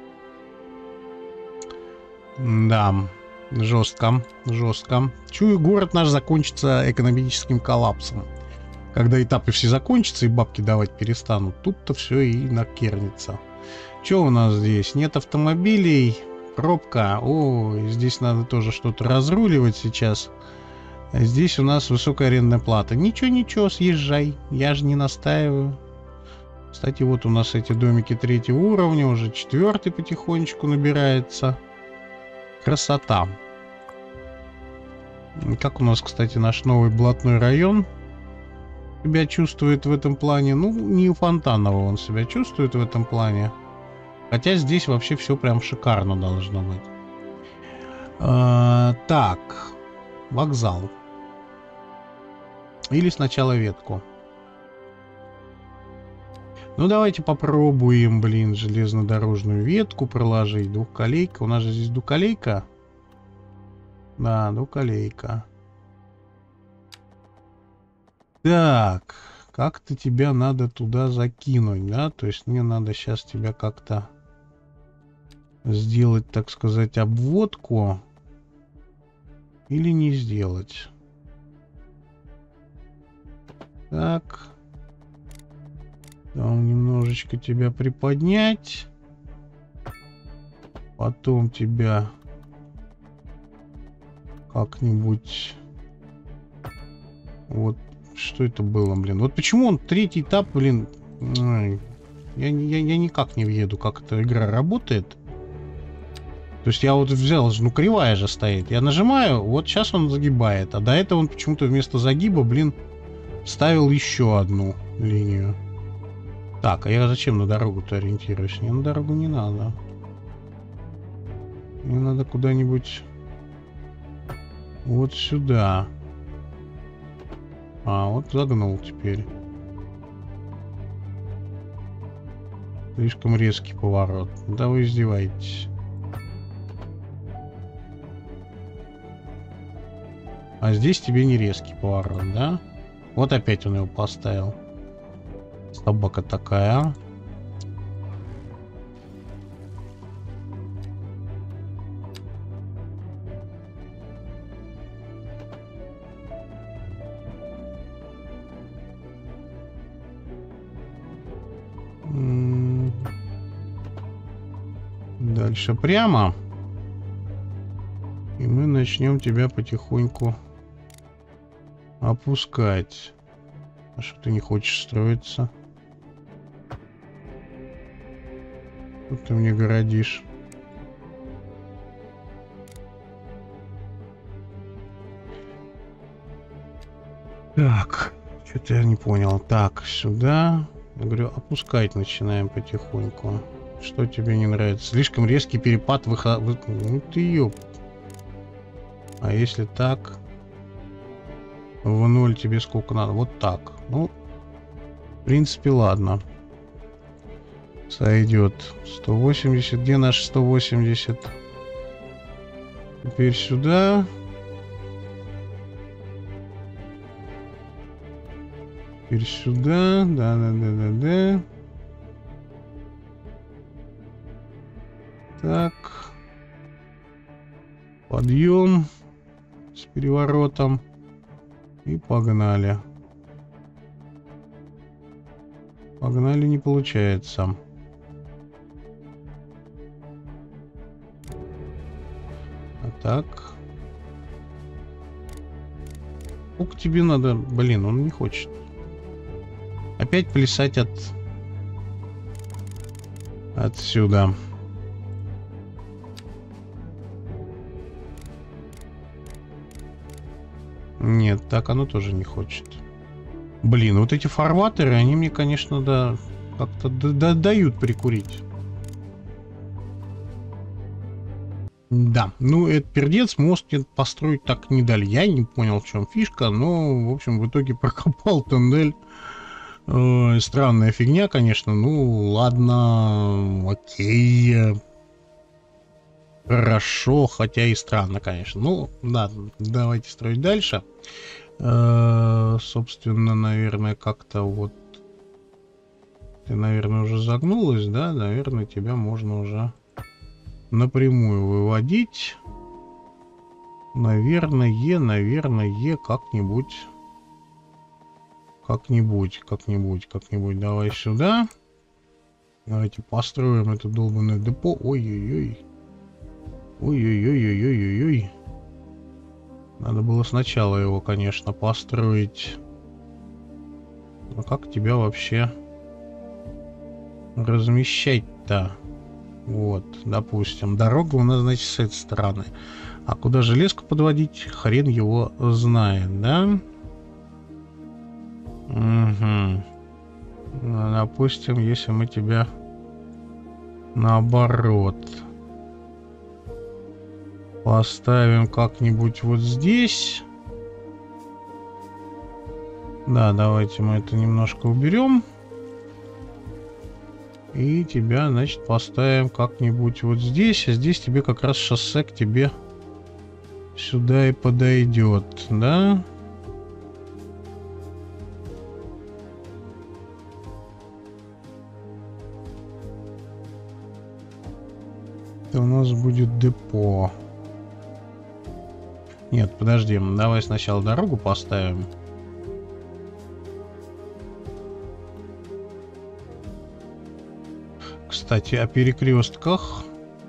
A: Да, жестко, жестко. Чую, город наш закончится экономическим коллапсом. Когда этапы все закончатся и бабки давать перестанут, тут-то все и накернется. Что у нас здесь? Нет автомобилей, пробка. О, здесь надо тоже что-то разруливать сейчас. Здесь у нас высокая арендная плата. Ничего, ничего, съезжай. Я же не настаиваю. Кстати, вот у нас эти домики третьего уровня, уже четвертый потихонечку набирается. Красота. Как у нас, кстати, наш новый блатной район себя чувствует в этом плане? Ну, не у Фонтанова он себя чувствует в этом плане. Хотя здесь вообще все прям шикарно должно быть. А, так, вокзал. Или сначала ветку. Ну, давайте попробуем, блин, железнодорожную ветку проложить. Двухколейка. У нас же здесь двухколейка. Да, двухколейка. Так, как-то тебя надо туда закинуть, да? То есть мне надо сейчас тебя как-то сделать, так сказать, обводку. Или не сделать. Так. Там немножечко тебя приподнять. Потом тебя как-нибудь... Вот, что это было, блин? Вот почему он третий этап, блин... Ой, я, я, я никак не въеду, как эта игра работает. То есть я вот взял, ну кривая же стоит. Я нажимаю, вот сейчас он загибает. А до этого он почему-то вместо загиба, блин, ставил еще одну линию. Так, а я зачем на дорогу-то ориентируюсь? Мне на дорогу не надо. Мне надо куда-нибудь вот сюда. А, вот загнул теперь. Слишком резкий поворот. Да вы издеваетесь. А здесь тебе не резкий поворот, да? Вот опять он его поставил. Собака такая. Дальше прямо. И мы начнем тебя потихоньку опускать. А что ты не хочешь строиться? Что ты мне городишь? Так, что-то я не понял. Так, сюда. Я говорю, опускать начинаем потихоньку. Что тебе не нравится? Слишком резкий перепад выход... Ну ты ёп. А если так? В ноль тебе сколько надо? Вот так. Ну, в принципе, ладно. Сойдет. сто восемьдесят. Где наш сто восемьдесят? Теперь сюда. Теперь сюда. Да-да-да-да-да. Так. Подъем с переворотом. И погнали. Погнали не получается. А так. Сколько тебе надо? Блин, он не хочет. Опять плясать от... Отсюда. Нет, так оно тоже не хочет. Блин, вот эти фарватеры, они мне, конечно, да, как-то дают прикурить. Да, ну, это пердец, мост построить так не дали. Я не понял, в чем фишка, но, в общем, в итоге прокопал туннель. Э, странная фигня, конечно, ну, ладно, окей. Хорошо, хотя и странно, конечно. Ну, да, давайте строить дальше. Э-э, собственно, наверное, как-то вот Ты, наверное, уже загнулась, да? Наверное, тебя можно уже напрямую выводить. Наверное, наверное, как-нибудь. Как-нибудь, как-нибудь, как-нибудь. Давай сюда. Давайте построим это долбанное депо. Ой-ой-ой. Ой-ой-ой-ой-ой-ой. Надо было сначала его, конечно, построить. А как тебя вообще размещать-то? Вот, допустим. Дорога у нас, значит, с этой стороны. А куда железку подводить, хрен его знает, да? Угу. Ну, допустим, если мы тебя наоборот поставим как-нибудь вот здесь. Да, давайте мы это немножко уберем. И тебя, значит, поставим как-нибудь вот здесь. А здесь тебе как раз шоссе к тебе сюда и подойдет, да? Это у нас будет депо. Нет, подожди, давай сначала дорогу поставим. Кстати, о перекрестках.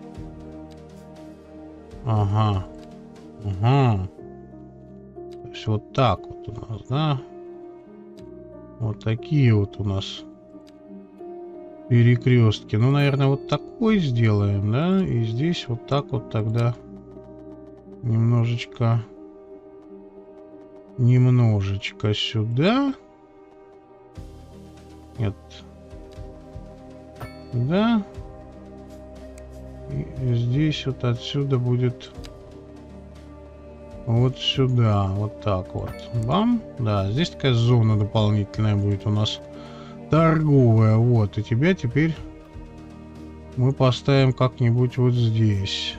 A: Ага. Ага. То есть вот так вот у нас, да? Вот такие вот у нас перекрестки. Ну, наверное, вот такой сделаем, да? И здесь вот так вот тогда немножечко... Немножечко сюда. Нет. Да. И здесь вот отсюда будет вот сюда, вот так вот. Бам. Да, здесь такая зона дополнительная будет у нас торговая. Вот, и тебя теперь мы поставим как-нибудь вот здесь.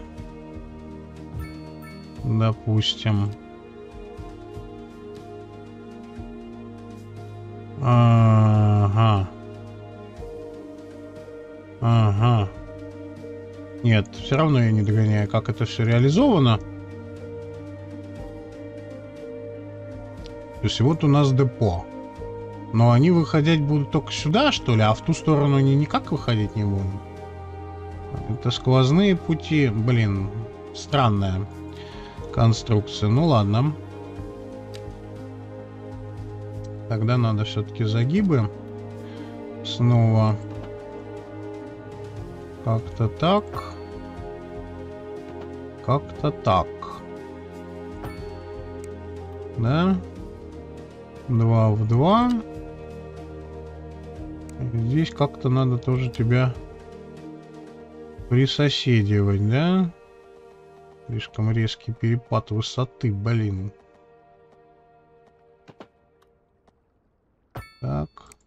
A: Допустим. Ага. Ага. Нет, все равно я не догоняю, как это все реализовано. То есть вот у нас депо. Но они выходить будут только сюда, что ли? А в ту сторону они никак выходить не будут. Это сквозные пути. Блин, странная конструкция. Ну ладно. Тогда надо все-таки загибы. Снова. Как-то так. Как-то так. Да? Два в два. Здесь как-то надо тоже тебя присоседивать, да? Слишком резкий перепад высоты, блин. Так.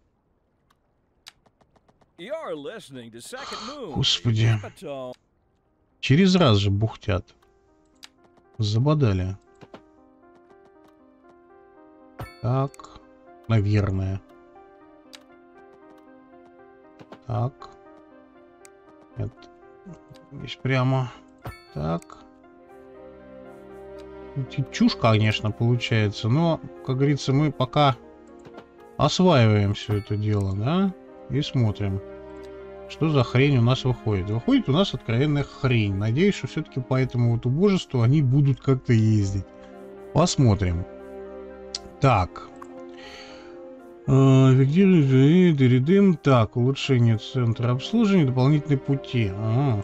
A: Господи. Через раз же бухтят. Забодали. Так. Наверное. Так. Нет. Здесь прямо. Так. Чушь, конечно, получается. Но, как говорится, мы пока осваиваем все это дело, да? И смотрим, что за хрень у нас выходит. Выходит у нас откровенная хрень. Надеюсь, что все-таки по этому вот убожеству они будут как-то ездить. Посмотрим. Так. Эффективность. Так, улучшение центра обслуживания, дополнительные пути. Ага,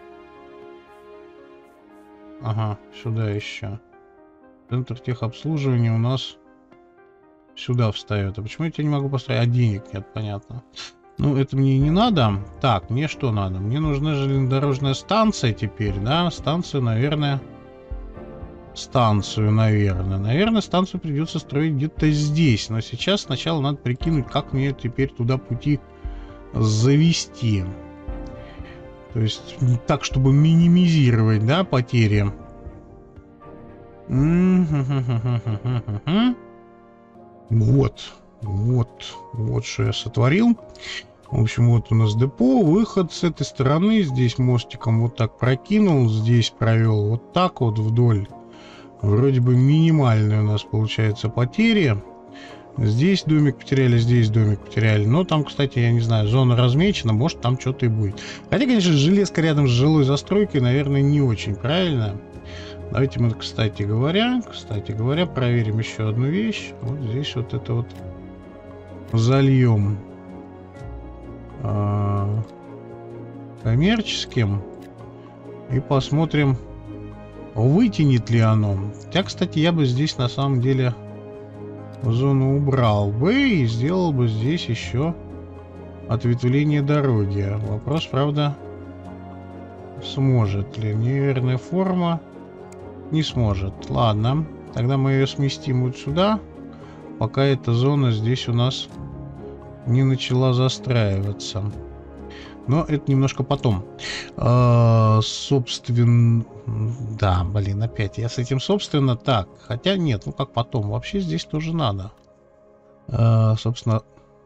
A: ага, сюда еще. Центр техобслуживания у нас сюда встает. А почему я тебя не могу поставить? А денег нет, понятно. Ну, это мне не надо. Так, мне что надо? Мне нужна железнодорожная станция теперь, да? Станцию, наверное... Станцию, наверное. Наверное, станцию придется строить где-то здесь. Но сейчас сначала надо прикинуть, как мне теперь туда пути завести. То есть, так, чтобы минимизировать, да, потери. Вот. Вот. Вот что я сотворил. В общем, вот у нас депо, выход с этой стороны. Здесь мостиком вот так прокинул, здесь провел вот так вот вдоль. Вроде бы минимальные у нас получается потери. Здесь домик потеряли, здесь домик потеряли. Но там, кстати, я не знаю, зона размечена, может там что-то и будет. Хотя, конечно, железка рядом с жилой застройкой, наверное, не очень правильно. Давайте мы, кстати говоря, кстати говоря, проверим еще одну вещь. Вот здесь вот это вот зальем а, коммерческим и посмотрим, вытянет ли оно. Хотя, кстати, я бы здесь на самом деле зону убрал бы и сделал бы здесь еще ответвление дороги. Вопрос, правда, сможет ли. Неверная форма не сможет. Ладно, тогда мы ее сместим вот сюда, пока эта зона здесь у нас не начала застраиваться. Но это немножко потом. А, собственно... Да, блин, опять я с этим собственно. Так, хотя нет, ну как потом. Вообще здесь тоже надо. А, собственно...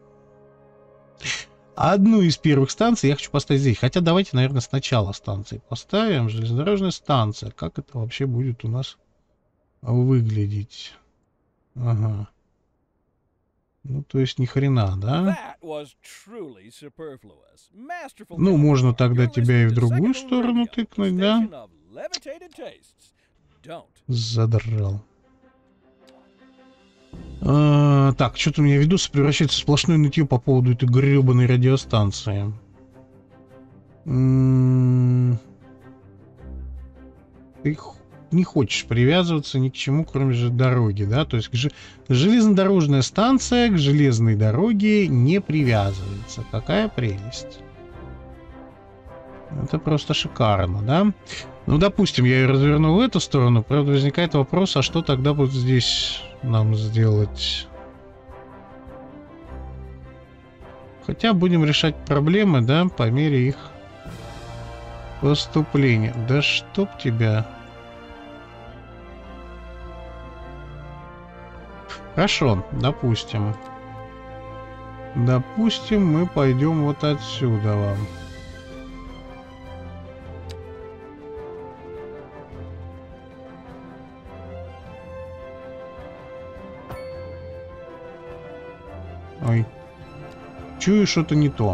A: Одну из первых станций я хочу поставить здесь. Хотя давайте, наверное, сначала станции поставим. Железнодорожная станция. Как это вообще будет у нас выглядеть? Ага. Ну, то есть ни хрена, да? Ну, можно тогда тебя и в другую сторону тыкнуть, да? Задрал. А, так, что-то у меня видосы превращается в сплошное нытье по поводу этой гребаной радиостанции. М-м- Ты не хочешь привязываться ни к чему, кроме же дороги, да? То есть ж- железнодорожная станция к железной дороге не привязывается. Какая прелесть. Это просто шикарно, да? Ну, допустим, я ее разверну в эту сторону. Правда, возникает вопрос, а что тогда будет здесь нам сделать? Хотя будем решать проблемы, да, по мере их поступления. Да чтоб тебя... Хорошо, допустим. Допустим, мы пойдем вот отсюда вам. Ой. Чую, что-то не то.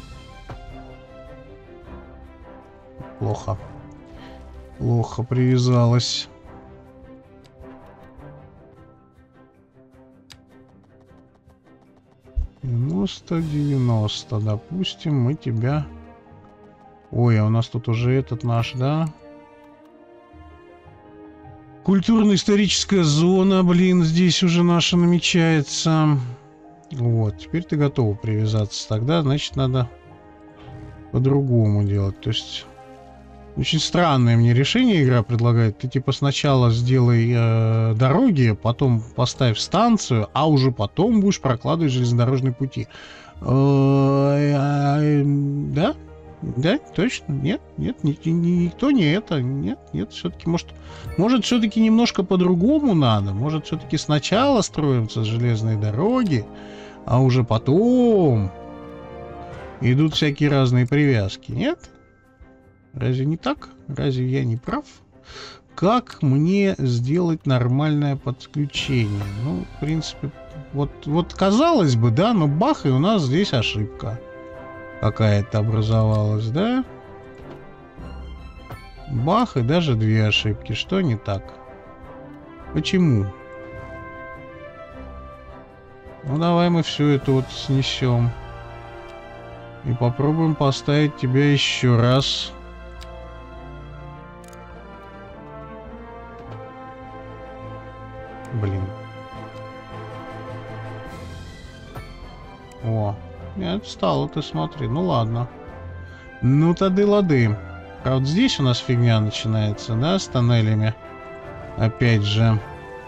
A: Плохо. Плохо привязалась. девяносто девяносто. Допустим, мы тебя... Ой, а у нас тут уже этот наш, да? Культурно-историческая зона, блин, здесь уже наша намечается. Вот, теперь ты готова привязаться. Тогда, значит, надо по-другому делать. То есть, очень странное мне решение игра предлагает. Ты типа сначала сделай э, дороги, потом поставь станцию, а уже потом будешь прокладывать железнодорожные пути. Э, да? Да, точно? Нет, нет, ни, ни, никто не это. Нет, нет, все-таки, может, может все-таки немножко по-другому надо. Может, все-таки сначала строимся железные дороги, а уже потом идут всякие разные привязки. Нет? Разве не так? Разве я не прав? Как мне сделать нормальное подключение? Ну, в принципе, вот, вот казалось бы, да, но бах, и у нас здесь ошибка какая-то образовалась, да? Бах, и даже две ошибки. Что не так? Почему? Ну, давай мы все это вот снесем. И попробуем поставить тебя еще раз. Блин. О, нет, встало, ты смотри. Ну ладно. Ну, тады лады. Правда, здесь у нас фигня начинается, да, с тоннелями. Опять же.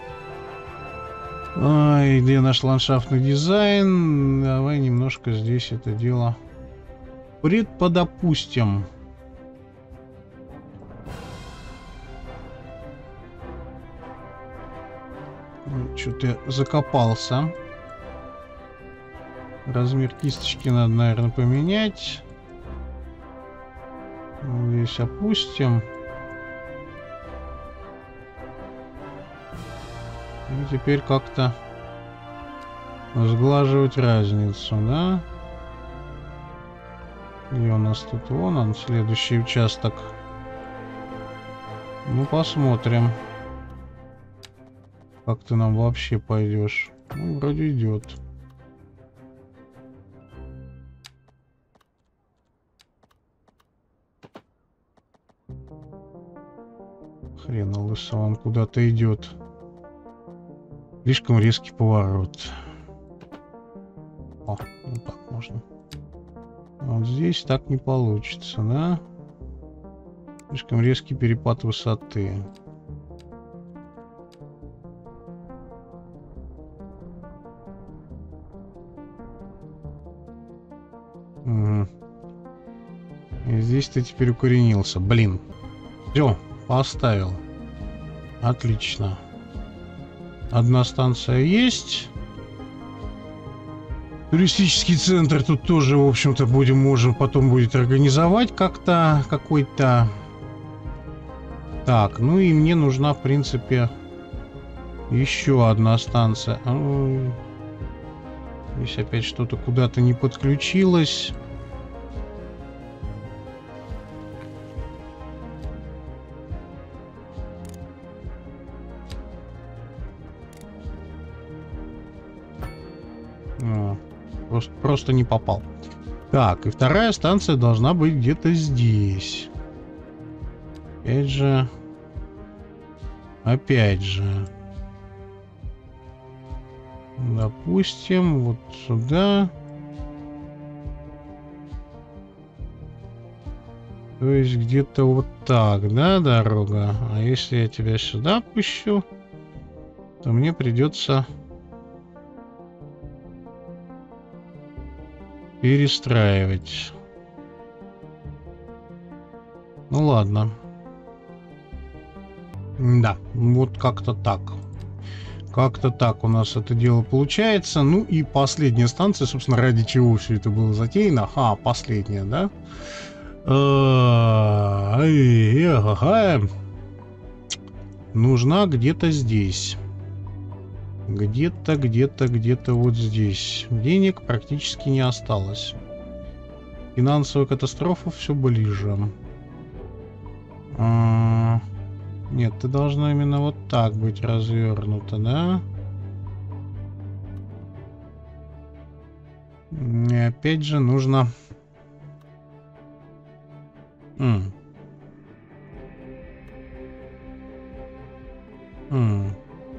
A: Ой, где наш ландшафтный дизайн? Давай немножко здесь это дело предподопустим. Что ты закопался? Размер кисточки надо, наверное, поменять. Здесь опустим. И теперь как-то сглаживать разницу, да? И у нас тут вон он, следующий участок. Ну, посмотрим. Как ты нам вообще пойдешь? Ну, вроде идет. Хрена лысого, он куда-то идет. Слишком резкий поворот. О, вот так можно. Вот здесь так не получится, да? Слишком резкий перепад высоты. Угу. И здесь ты теперь укоренился. Блин. Все, поставил. Отлично. Одна станция есть. Туристический центр тут тоже, в общем-то, будем, можем потом будет организовать как-то какой-то. Так, ну и мне нужна, в принципе, еще одна станция. Ой. Здесь опять что-то куда-то не подключилось. О, просто, просто не попал. Так, и вторая станция должна быть где-то здесь. Опять же. Опять же. Допустим, вот сюда. То есть где-то вот так, да, дорога? А если я тебя сюда пущу, то мне придется перестраивать. Ну ладно. Да, вот как-то так. Как-то так у нас это дело получается. Ну и последняя станция, собственно, ради чего все это было затеяно. А, последняя, да? Нужна где-то здесь. Где-то, где-то, где-то вот здесь. Денег практически не осталось. Финансовая катастрофа все ближе. А, нет, ты должна именно вот так быть развернута, да? И опять же нужно... М. М.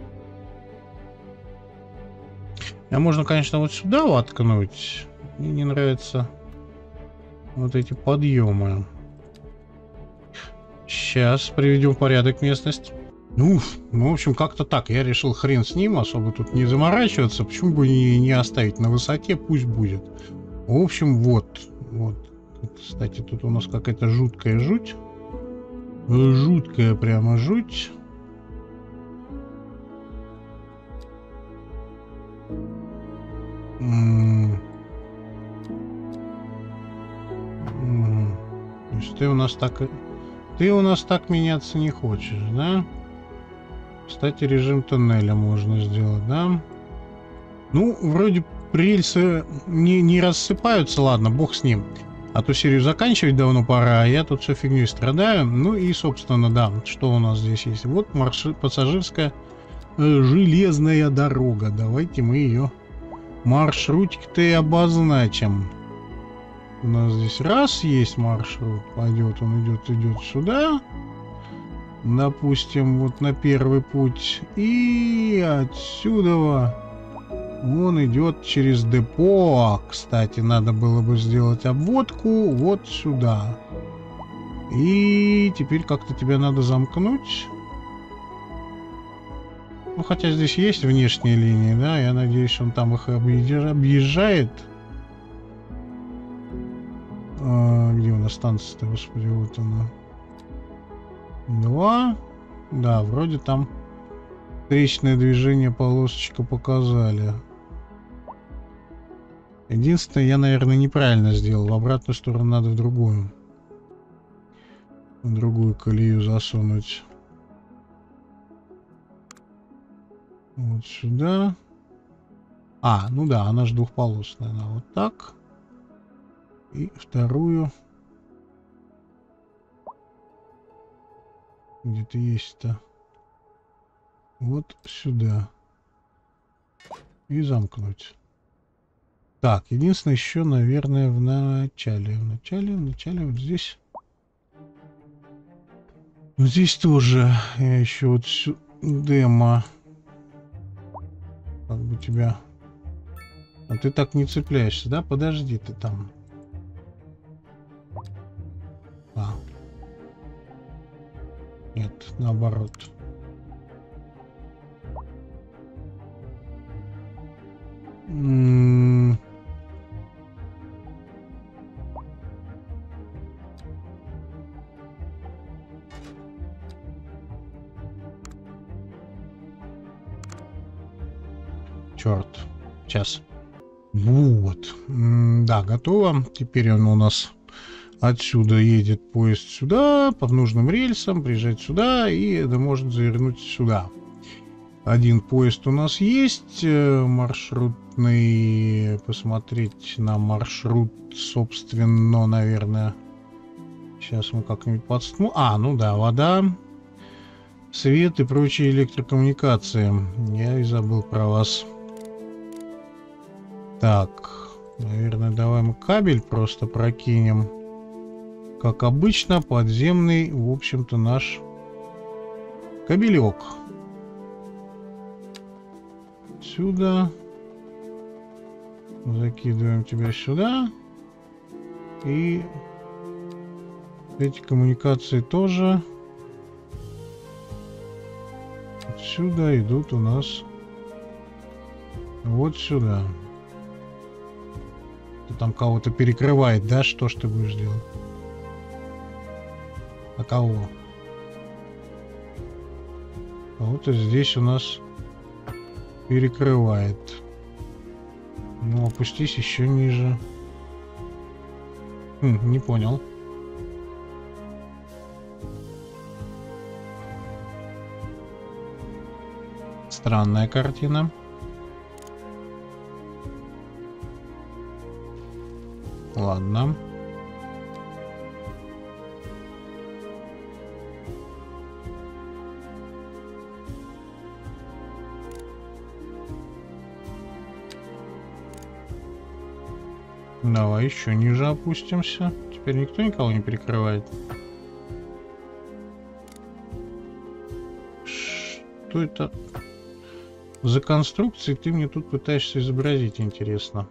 A: А можно, конечно, вот сюда воткнуть. Мне не нравятся вот эти подъемы. Сейчас приведем в порядок местность. Ну, ну, в общем, как-то так. Я решил хрен с ним, особо тут не заморачиваться. Почему бы не, не оставить на высоте, пусть будет. В общем, вот. Вот. Кстати, тут у нас какая-то жуткая жуть. Жуткая прямо жуть. М-м-м. М-м. То есть ты у нас так... Ты у нас так меняться не хочешь, да? Кстати, режим тоннеля можно сделать, да? Ну, вроде рельсы не, не рассыпаются, ладно, бог с ним. А то серию заканчивать давно пора, а я тут все фигней страдаю. Ну и, собственно, да, что у нас здесь есть? Вот маршрут, пассажирская э, железная дорога. Давайте мы ее маршрутик-то и обозначим. У нас здесь раз есть маршрут, пойдет, он идет, идет сюда. Допустим, вот на первый путь. И отсюда он идет через депо. Кстати, надо было бы сделать обводку вот сюда. И теперь как-то тебя надо замкнуть. Ну, хотя здесь есть внешние линии, да? Я надеюсь, он там их объезжает. А, где у нас станция-то, господи, вот она. Два. Да, вроде там встречное движение, полосочка показали. Единственное, я, наверное, неправильно сделал. В обратную сторону надо в другую. В другую колею засунуть. Вот сюда. А, ну да, она же двухполосная. Она вот так. И вторую. Где-то есть-то. Вот сюда. И замкнуть. Так, единственное, еще, наверное, в начале. В начале, в начале, вот здесь. Вот здесь тоже. Я еще вот сю... демо. Как бы тебя... А ты так не цепляешься, да? Подожди ты там. А. Нет, наоборот. М-м- Черт. Сейчас. Вот. М, да, готово. Теперь он у нас отсюда едет поезд сюда, по нужным рельсам, приезжать сюда и да, может завернуть сюда. Один поезд у нас есть. Маршрутный. Посмотреть на маршрут, собственно, наверное. Сейчас мы как-нибудь подсну. А, ну да, вода, свет и прочие электрокоммуникации. Я и забыл про вас. Так, наверное, давай мы кабель просто прокинем. Как обычно, подземный, в общем-то, наш кабелек. Сюда. Закидываем тебя сюда. И эти коммуникации тоже отсюда идут у нас вот сюда. Ты там кого-то перекрывает, да? Что ж ты будешь делать? А кого? Кого-то здесь у нас перекрывает. Ну, опустись еще ниже. Хм, не понял. Странная картина. Ладно. Давай еще ниже опустимся. Теперь никто никого не перекрывает. Что это за конструкции ты мне тут пытаешься изобразить, интересно?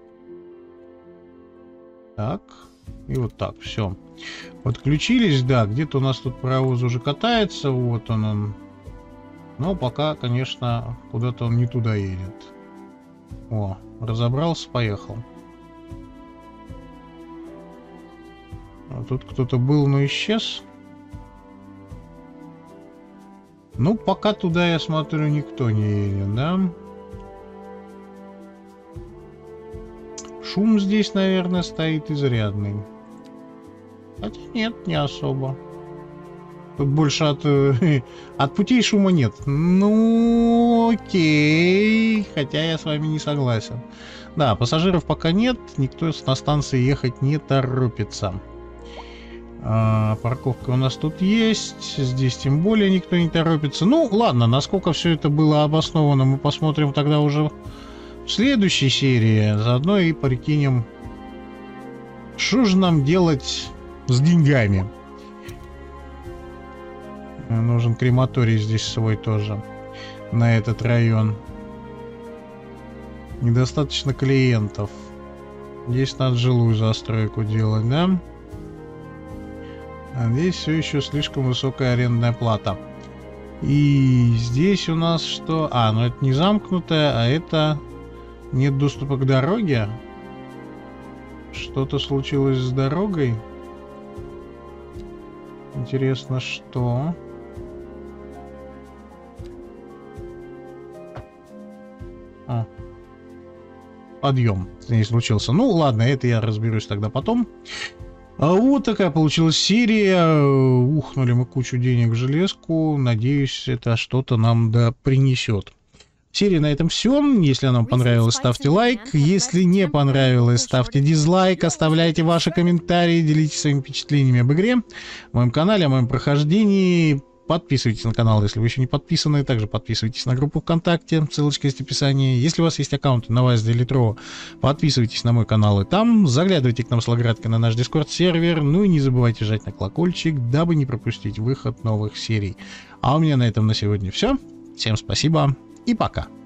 A: Так. И вот так, все. Подключились, да, где-то у нас тут паровоз уже катается, вот он он. Но пока, конечно, куда-то он не туда едет. О, разобрался, поехал. А тут кто-то был, но исчез. Ну, пока туда, я смотрю, никто не едет, да? Шум здесь, наверное, стоит изрядный. Хотя нет, не особо. Тут больше от, от путей шума нет. Ну, окей. Хотя я с вами не согласен. Да, пассажиров пока нет. Никто на станции ехать не торопится. А, парковка у нас тут есть. Здесь тем более никто не торопится. Ну, ладно, насколько все это было обосновано, мы посмотрим тогда уже в следующей серии. Заодно и прикинем, что же нам делать с деньгами. Нужен крематорий здесь свой тоже. На этот район. Недостаточно клиентов. Здесь надо жилую застройку делать, да? А здесь все еще слишком высокая арендная плата. И здесь у нас что? А, ну это не замкнутое, а это нет доступа к дороге. Что-то случилось с дорогой. Интересно, что? А. подъем с ней случился. Ну, ладно, это я разберусь тогда потом. А вот такая получилась серия. Ухнули мы кучу денег в железку. Надеюсь, это что-то нам да принесет. Серия на этом все. Если вам понравилось, ставьте лайк. Если не понравилось, ставьте дизлайк. Оставляйте ваши комментарии. Делитесь своими впечатлениями об игре, о моем канале, о моем прохождении. Подписывайтесь на канал, если вы еще не подписаны. Также подписывайтесь на группу ВКонтакте. Ссылочка есть в описании. Если у вас есть аккаунты на Вайс или Тро, подписывайтесь на мой канал и там. Заглядывайте к нам с лограткой на наш Дискорд-сервер. Ну и не забывайте жать на колокольчик, дабы не пропустить выход новых серий. А у меня на этом на сегодня все. Всем спасибо и пока.